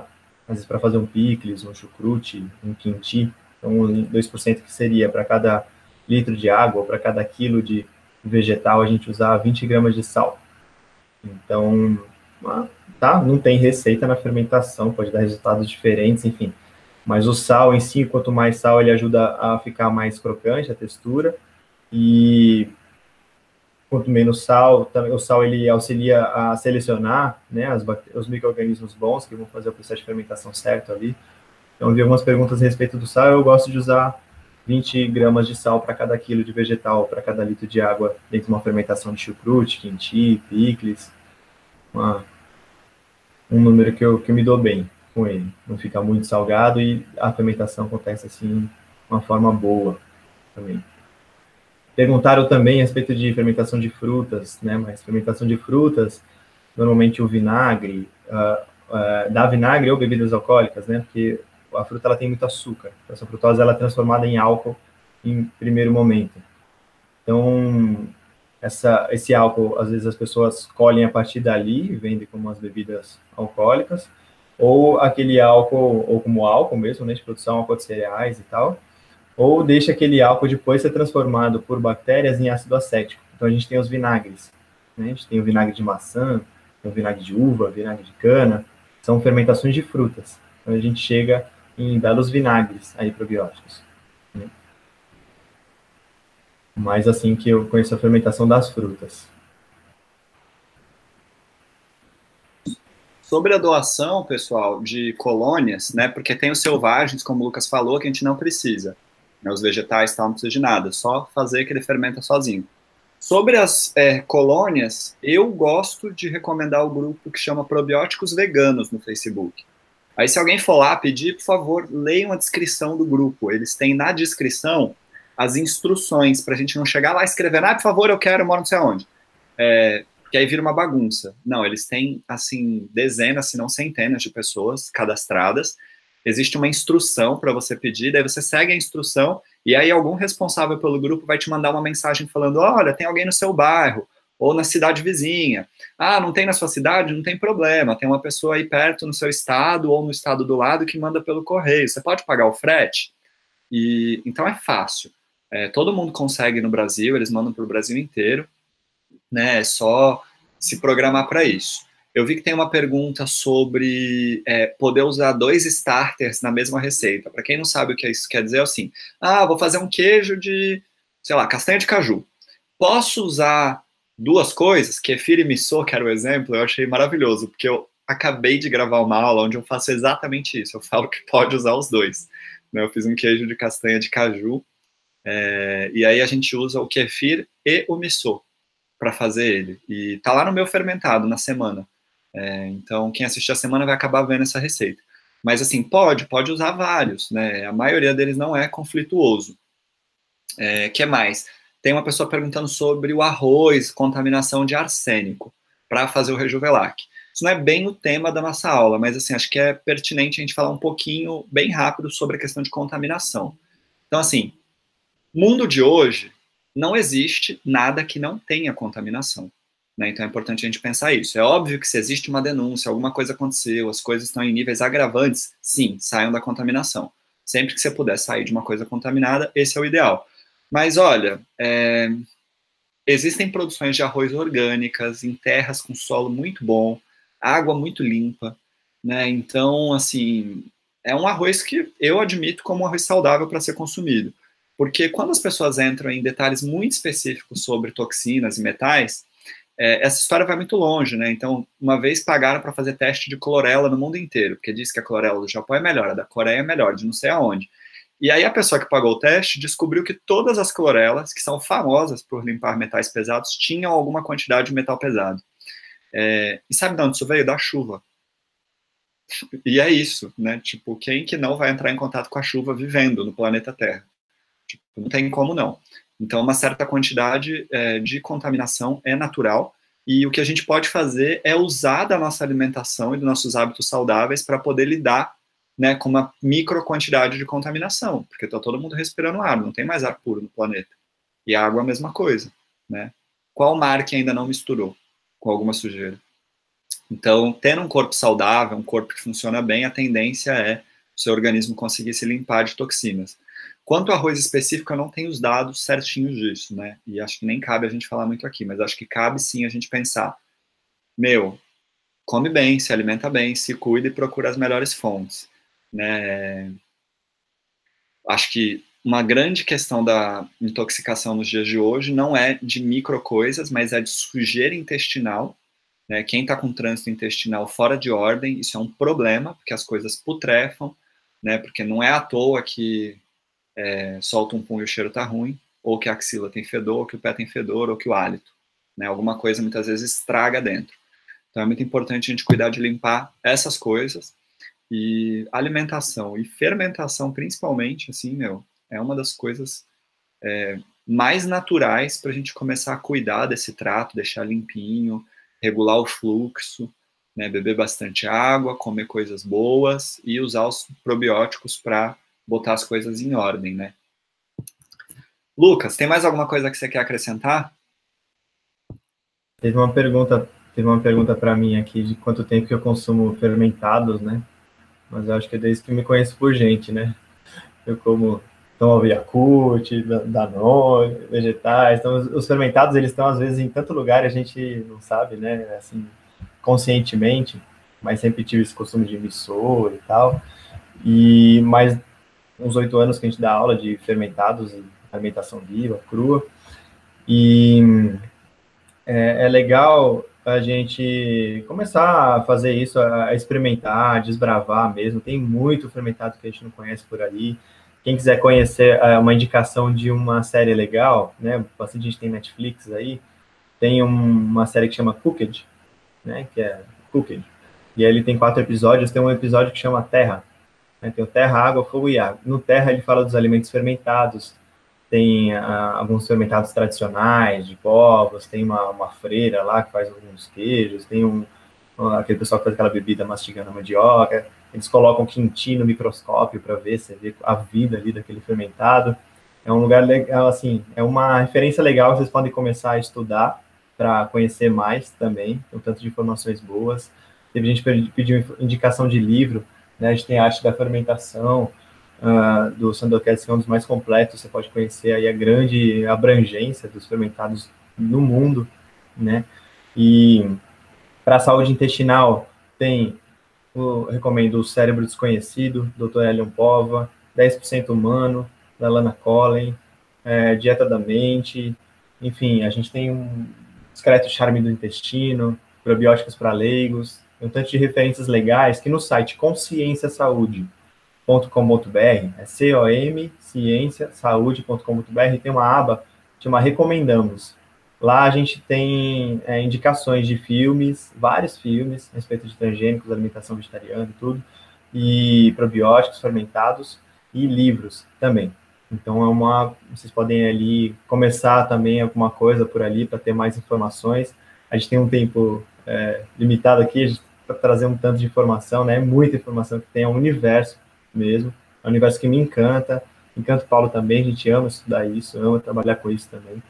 às vezes para fazer um picles, um chucrute, um quinti, então dois por cento que seria para cada litro de água, ou para cada quilo de vegetal, a gente usar vinte gramas de sal. Então, tá, não tem receita na fermentação, pode dar resultados diferentes, enfim. Mas o sal em si, quanto mais sal, ele ajuda a ficar mais crocante, a textura, e quanto menos sal, o sal ele auxilia a selecionar, né, as os micro-organismos bons que vão fazer o processo de fermentação certo ali. Então, eu vi algumas perguntas a respeito do sal, eu gosto de usar vinte gramas de sal para cada quilo de vegetal, para cada litro de água, dentro de uma fermentação de chucrute, quinti, picles, uma, um número que eu, que eu me dou bem com ele. Não fica muito salgado e a fermentação acontece assim, de uma forma boa também. Perguntaram também a respeito de fermentação de frutas, né? Mas fermentação de frutas, normalmente o vinagre, uh, uh, dá vinagre ou bebidas alcoólicas, né? Porque a fruta ela tem muito açúcar. Essa frutose ela é transformada em álcool em primeiro momento. Então, essa, esse álcool, às vezes as pessoas colhem a partir dali e vendem como as bebidas alcoólicas, ou aquele álcool, ou como álcool mesmo, né? De produção, álcool de cereais e tal, ou deixa aquele álcool depois ser transformado por bactérias em ácido acético. Então, a gente tem os vinagres, né? A gente tem o vinagre de maçã, tem o vinagre de uva, vinagre de cana, são fermentações de frutas. Então, a gente chega em belos vinagres aí probióticos, né? Mas assim que eu conheço a fermentação das frutas. Sobre a doação, pessoal, de colônias, né, porque tem os selvagens, como o Lucas falou, que a gente não precisa. Né, os vegetais tal, não precisa de nada, só fazer que ele fermenta sozinho. Sobre as é, colônias, eu gosto de recomendar o grupo que chama Probióticos Veganos no Facebook. Aí se alguém for lá pedir, por favor, leiam a descrição do grupo. Eles têm na descrição as instruções para a gente não chegar lá escrevendo, ah, por favor, eu quero, eu moro não sei aonde. É, que aí vira uma bagunça. Não, eles têm, assim, dezenas, se não centenas de pessoas cadastradas. Existe uma instrução para você pedir, daí você segue a instrução e aí algum responsável pelo grupo vai te mandar uma mensagem falando, olha, tem alguém no seu bairro, ou na cidade vizinha. Ah, não tem na sua cidade? Não tem problema, tem uma pessoa aí perto no seu estado ou no estado do lado que manda pelo correio. Você pode pagar o frete? E então é fácil. É, todo mundo consegue no Brasil, eles mandam para o Brasil inteiro, né? É só se programar para isso. Eu vi que tem uma pergunta sobre é, poder usar dois starters na mesma receita. Para quem não sabe o que isso quer dizer, é assim, ah, vou fazer um queijo de, sei lá, castanha de caju. Posso usar duas coisas, kefir e miso, que era o exemplo, eu achei maravilhoso, porque eu acabei de gravar uma aula onde eu faço exatamente isso, eu falo que pode usar os dois. Eu fiz um queijo de castanha de caju, é, e aí a gente usa o kefir e o miso para fazer ele, e tá lá no meu fermentado, na semana. É, então, quem assistir a semana vai acabar vendo essa receita. Mas assim, pode, pode usar vários, né? A maioria deles não é conflituoso. É, que mais? Tem uma pessoa perguntando sobre o arroz, contaminação de arsênico, para fazer o Rejuvelac. Isso não é bem o tema da nossa aula, mas assim, acho que é pertinente a gente falar um pouquinho, bem rápido, sobre a questão de contaminação. Então, assim, mundo de hoje, não existe nada que não tenha contaminação. Né? Então é importante a gente pensar isso. É óbvio que se existe uma denúncia, alguma coisa aconteceu, as coisas estão em níveis agravantes, sim, saiam da contaminação. Sempre que você puder sair de uma coisa contaminada, esse é o ideal. Mas olha, é, existem produções de arroz orgânicas em terras com solo muito bom, água muito limpa, né? Então, assim, é um arroz que eu admito como um arroz saudável para ser consumido. Porque quando as pessoas entram em detalhes muito específicos sobre toxinas e metais, é, essa história vai muito longe, né? Então, uma vez pagaram para fazer teste de clorela no mundo inteiro, porque diz que a clorela do Japão é melhor, a da Coreia é melhor, de não sei aonde. E aí a pessoa que pagou o teste descobriu que todas as clorelas, que são famosas por limpar metais pesados, tinham alguma quantidade de metal pesado. É, e sabe de onde isso veio? Da chuva. E é isso, né? Tipo, quem que não vai entrar em contato com a chuva vivendo no planeta Terra? Tipo, não tem como não. Então, uma certa quantidade é, de contaminação é natural, e o que a gente pode fazer é usar da nossa alimentação e dos nossos hábitos saudáveis para poder lidar, né, com uma micro quantidade de contaminação, porque está todo mundo respirando ar, não tem mais ar puro no planeta. E a água é a mesma coisa, né? Qual mar que ainda não misturou com alguma sujeira? Então, tendo um corpo saudável, um corpo que funciona bem, a tendência é o seu organismo conseguir se limpar de toxinas. Quanto ao arroz específico, eu não tenho os dados certinhos disso, né? E acho que nem cabe a gente falar muito aqui, mas acho que cabe sim a gente pensar, meu, come bem, se alimenta bem, se cuida e procura as melhores fontes, né? Acho que uma grande questão da intoxicação nos dias de hoje não é de micro coisas, mas é de sujeira intestinal, né? Quem está com trânsito intestinal fora de ordem, isso é um problema, porque as coisas putrefam, né? Porque não é à toa que é, solta um pum e o cheiro tá ruim, ou que a axila tem fedor, ou que o pé tem fedor, ou que o hálito, né? Alguma coisa muitas vezes estraga dentro. Então é muito importante a gente cuidar de limpar essas coisas, e alimentação e fermentação principalmente, assim, meu, é uma das coisas é, mais naturais para a gente começar a cuidar desse trato, deixar limpinho, regular o fluxo, né, beber bastante água, comer coisas boas e usar os probióticos para botar as coisas em ordem, né? Lucas, tem mais alguma coisa que você quer acrescentar? Teve uma pergunta, teve uma pergunta para mim aqui de quanto tempo que eu consumo fermentados, né? Mas eu acho que é desde que me conheço por gente, né? Eu como tomo Yakult, Danone, vegetais. Então, os, os fermentados, eles estão, às vezes, em tanto lugar, a gente não sabe, né? Assim, conscientemente, mas sempre tive esse costume de missô e tal. E mais uns oito anos que a gente dá aula de fermentados e alimentação viva, crua. E é, é legal a gente começar a fazer isso, a experimentar, a desbravar mesmo. Tem muito fermentado que a gente não conhece por aí. Quem quiser conhecer uh, uma indicação de uma série legal, né? Bastante gente tem Netflix aí. Tem um, uma série que chama Cooked, né? Que é Cooked. E aí ele tem quatro episódios. Tem um episódio que chama Terra. Né? Tem o Terra, Água, Fogo e Água. No Terra ele fala dos alimentos fermentados. Tem uh, alguns fermentados tradicionais, de povos, tem uma, uma freira lá que faz alguns queijos, tem um, uh, aquele pessoal que faz aquela bebida mastigando a mandioca, eles colocam quinti no microscópio para ver, você vê a vida ali daquele fermentado. É um lugar legal, assim, é uma referência legal, vocês podem começar a estudar para conhecer mais também, tem um tanto de informações boas. Teve gente que pediu indicação de livro, né, a gente tem a Arte da Fermentação, Uh, do Sandokan, que é um dos mais completos, você pode conhecer aí a grande abrangência dos fermentados no mundo, né? E para a saúde intestinal, tem, eu recomendo o Cérebro Desconhecido, doutor Elion Pova, dez por cento Humano, da Lana Collin, é, Dieta da Mente, enfim, a gente tem um discreto charme do intestino, probióticos para leigos, um tanto de referências legais que no site Consciência Saúde, .com.br, é C O M, ciência, saúde ponto com ponto b r, tem uma aba que chama Recomendamos. Lá a gente tem é, indicações de filmes, vários filmes, a respeito de transgênicos, alimentação vegetariana e tudo, e probióticos fermentados, e livros também. Então, é uma, vocês podem ali começar também alguma coisa por ali para ter mais informações. A gente tem um tempo é, limitado aqui para trazer um tanto de informação, né? Muita informação que tem, é um universo mesmo, é um universo que me encanta, encanta o Paulo também, a gente ama estudar isso, ama trabalhar com isso também,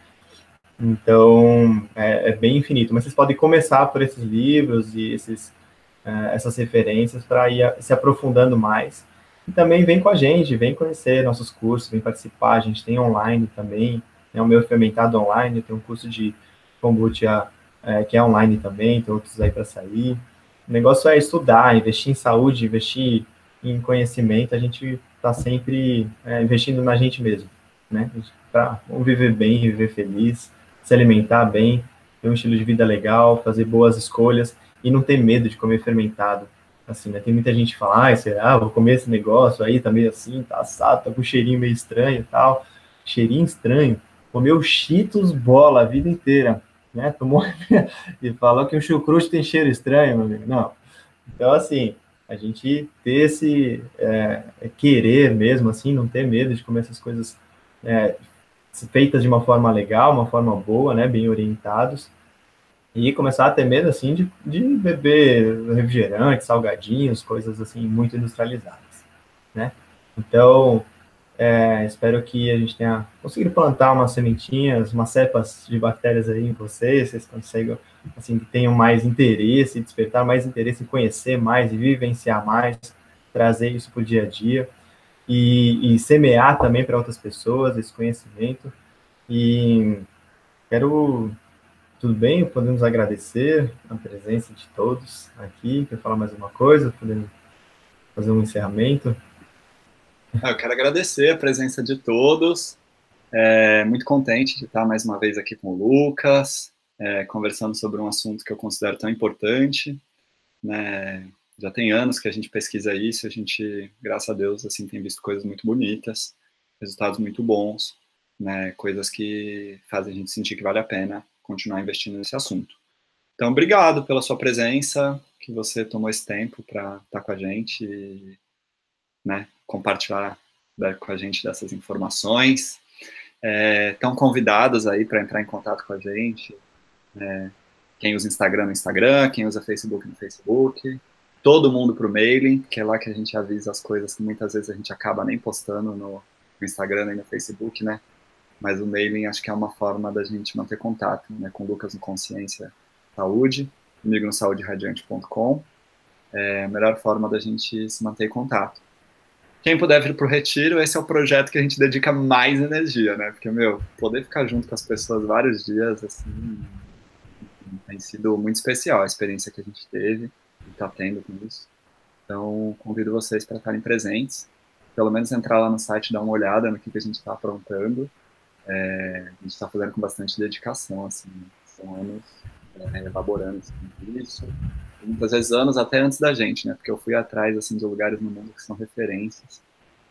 então é, é bem infinito, mas vocês podem começar por esses livros e esses, uh, essas referências para ir a, se aprofundando mais, e também vem com a gente, vem conhecer nossos cursos, vem participar, a gente tem online também, né, o meu fermentado online, tem um curso de kombucha é, que é online também, tem outros aí para sair, o negócio é estudar, investir em saúde, investir em conhecimento, a gente está sempre é, investindo na gente mesmo, né? Para viver bem, viver feliz, se alimentar bem, ter um estilo de vida legal, fazer boas escolhas e não ter medo de comer fermentado. Assim, né? Tem muita gente que fala, ah, será? Vou comer esse negócio aí, tá meio assim, tá assado, tá com um cheirinho meio estranho e tal. Cheirinho estranho. Comeu Cheetos bola a vida inteira, né? Tomou e falou que o chucrute tem cheiro estranho, meu amigo. Não. Então, assim, a gente ter esse é, querer mesmo, assim, não ter medo de comer essas coisas é, feitas de uma forma legal, uma forma boa, né, bem orientados, e começar a ter medo, assim, de, de beber refrigerante, salgadinhos, coisas, assim, muito industrializadas, né. Então, É, espero que a gente tenha conseguido plantar umas sementinhas, umas cepas de bactérias aí em vocês, vocês consigam, assim, que tenham mais interesse, despertar mais interesse em conhecer mais e vivenciar mais, trazer isso para o dia a dia e, e semear também para outras pessoas esse conhecimento. E quero, tudo bem, podemos agradecer a presença de todos aqui. Quer falar mais alguma coisa? Podemos fazer um encerramento? Eu quero agradecer a presença de todos. É, muito contente de estar mais uma vez aqui com o Lucas, é, conversando sobre um assunto que eu considero tão importante, né? Já tem anos que a gente pesquisa isso, a gente, graças a Deus, assim, tem visto coisas muito bonitas, resultados muito bons, né? Coisas que fazem a gente sentir que vale a pena continuar investindo nesse assunto. Então, obrigado pela sua presença, que você tomou esse tempo para estar com a gente e, né, compartilhar, né, com a gente dessas informações. É, estão convidados aí para entrar em contato com a gente. É, quem usa Instagram no Instagram, quem usa Facebook no Facebook, todo mundo para o mailing, que é lá que a gente avisa as coisas que muitas vezes a gente acaba nem postando no, no Instagram nem no Facebook, né? Mas o mailing acho que é uma forma da gente manter contato, né? Com o Lucas no Consciência Saúde, comigo no saúde radiante ponto com. É a melhor forma da gente se manter em contato. Quem puder vir para o retiro, esse é o projeto que a gente dedica mais energia, né? Porque, meu, poder ficar junto com as pessoas vários dias, assim, tem sido muito especial a experiência que a gente teve e está tendo com isso. Então, convido vocês para estarem presentes, pelo menos entrar lá no site e dar uma olhada no que, que a gente está aprontando. É, a gente está fazendo com bastante dedicação, assim, são anos é, elaborando assim, isso, e muitas vezes anos até antes da gente, né? Porque eu fui atrás, assim, de lugares no mundo que são referências,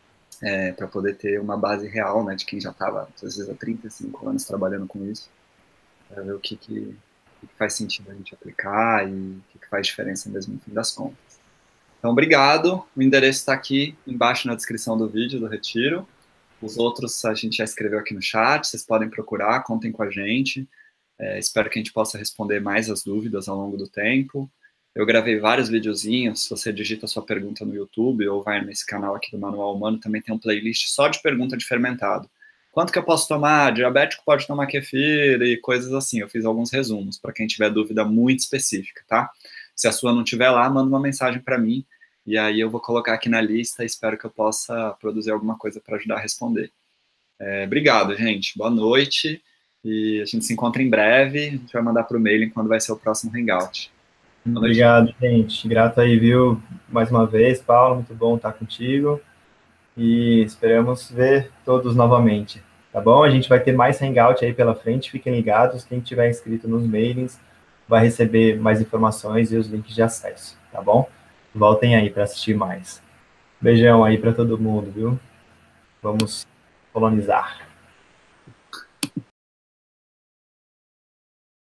é, para poder ter uma base real, né, de quem já estava, às vezes, há trinta e cinco anos trabalhando com isso, para ver o que, que, o que faz sentido a gente aplicar e o que, que faz diferença mesmo no fim das contas. Então, obrigado. O endereço está aqui embaixo na descrição do vídeo do retiro. Os outros a gente já escreveu aqui no chat, vocês podem procurar, contem com a gente. É, espero que a gente possa responder mais as dúvidas ao longo do tempo. Eu gravei vários videozinhos, se você digita a sua pergunta no YouTube ou vai nesse canal aqui do Manual Humano, também tem um playlist só de pergunta de fermentado. Quanto que eu posso tomar? Diabético pode tomar kefir e coisas assim. Eu fiz alguns resumos para quem tiver dúvida muito específica, tá? Se a sua não estiver lá, manda uma mensagem para mim e aí eu vou colocar aqui na lista e espero que eu possa produzir alguma coisa para ajudar a responder. É, obrigado, gente. Boa noite e a gente se encontra em breve. A gente vai mandar para o mailing quando vai ser o próximo Hangout. Obrigado, gente. Grato aí, viu? Mais uma vez, Paulo, muito bom estar contigo. E esperamos ver todos novamente, tá bom? A gente vai ter mais Hangout aí pela frente, fiquem ligados. Quem tiver inscrito nos mailings vai receber mais informações e os links de acesso, tá bom? Voltem aí para assistir mais. Beijão aí para todo mundo, viu? Vamos colonizar.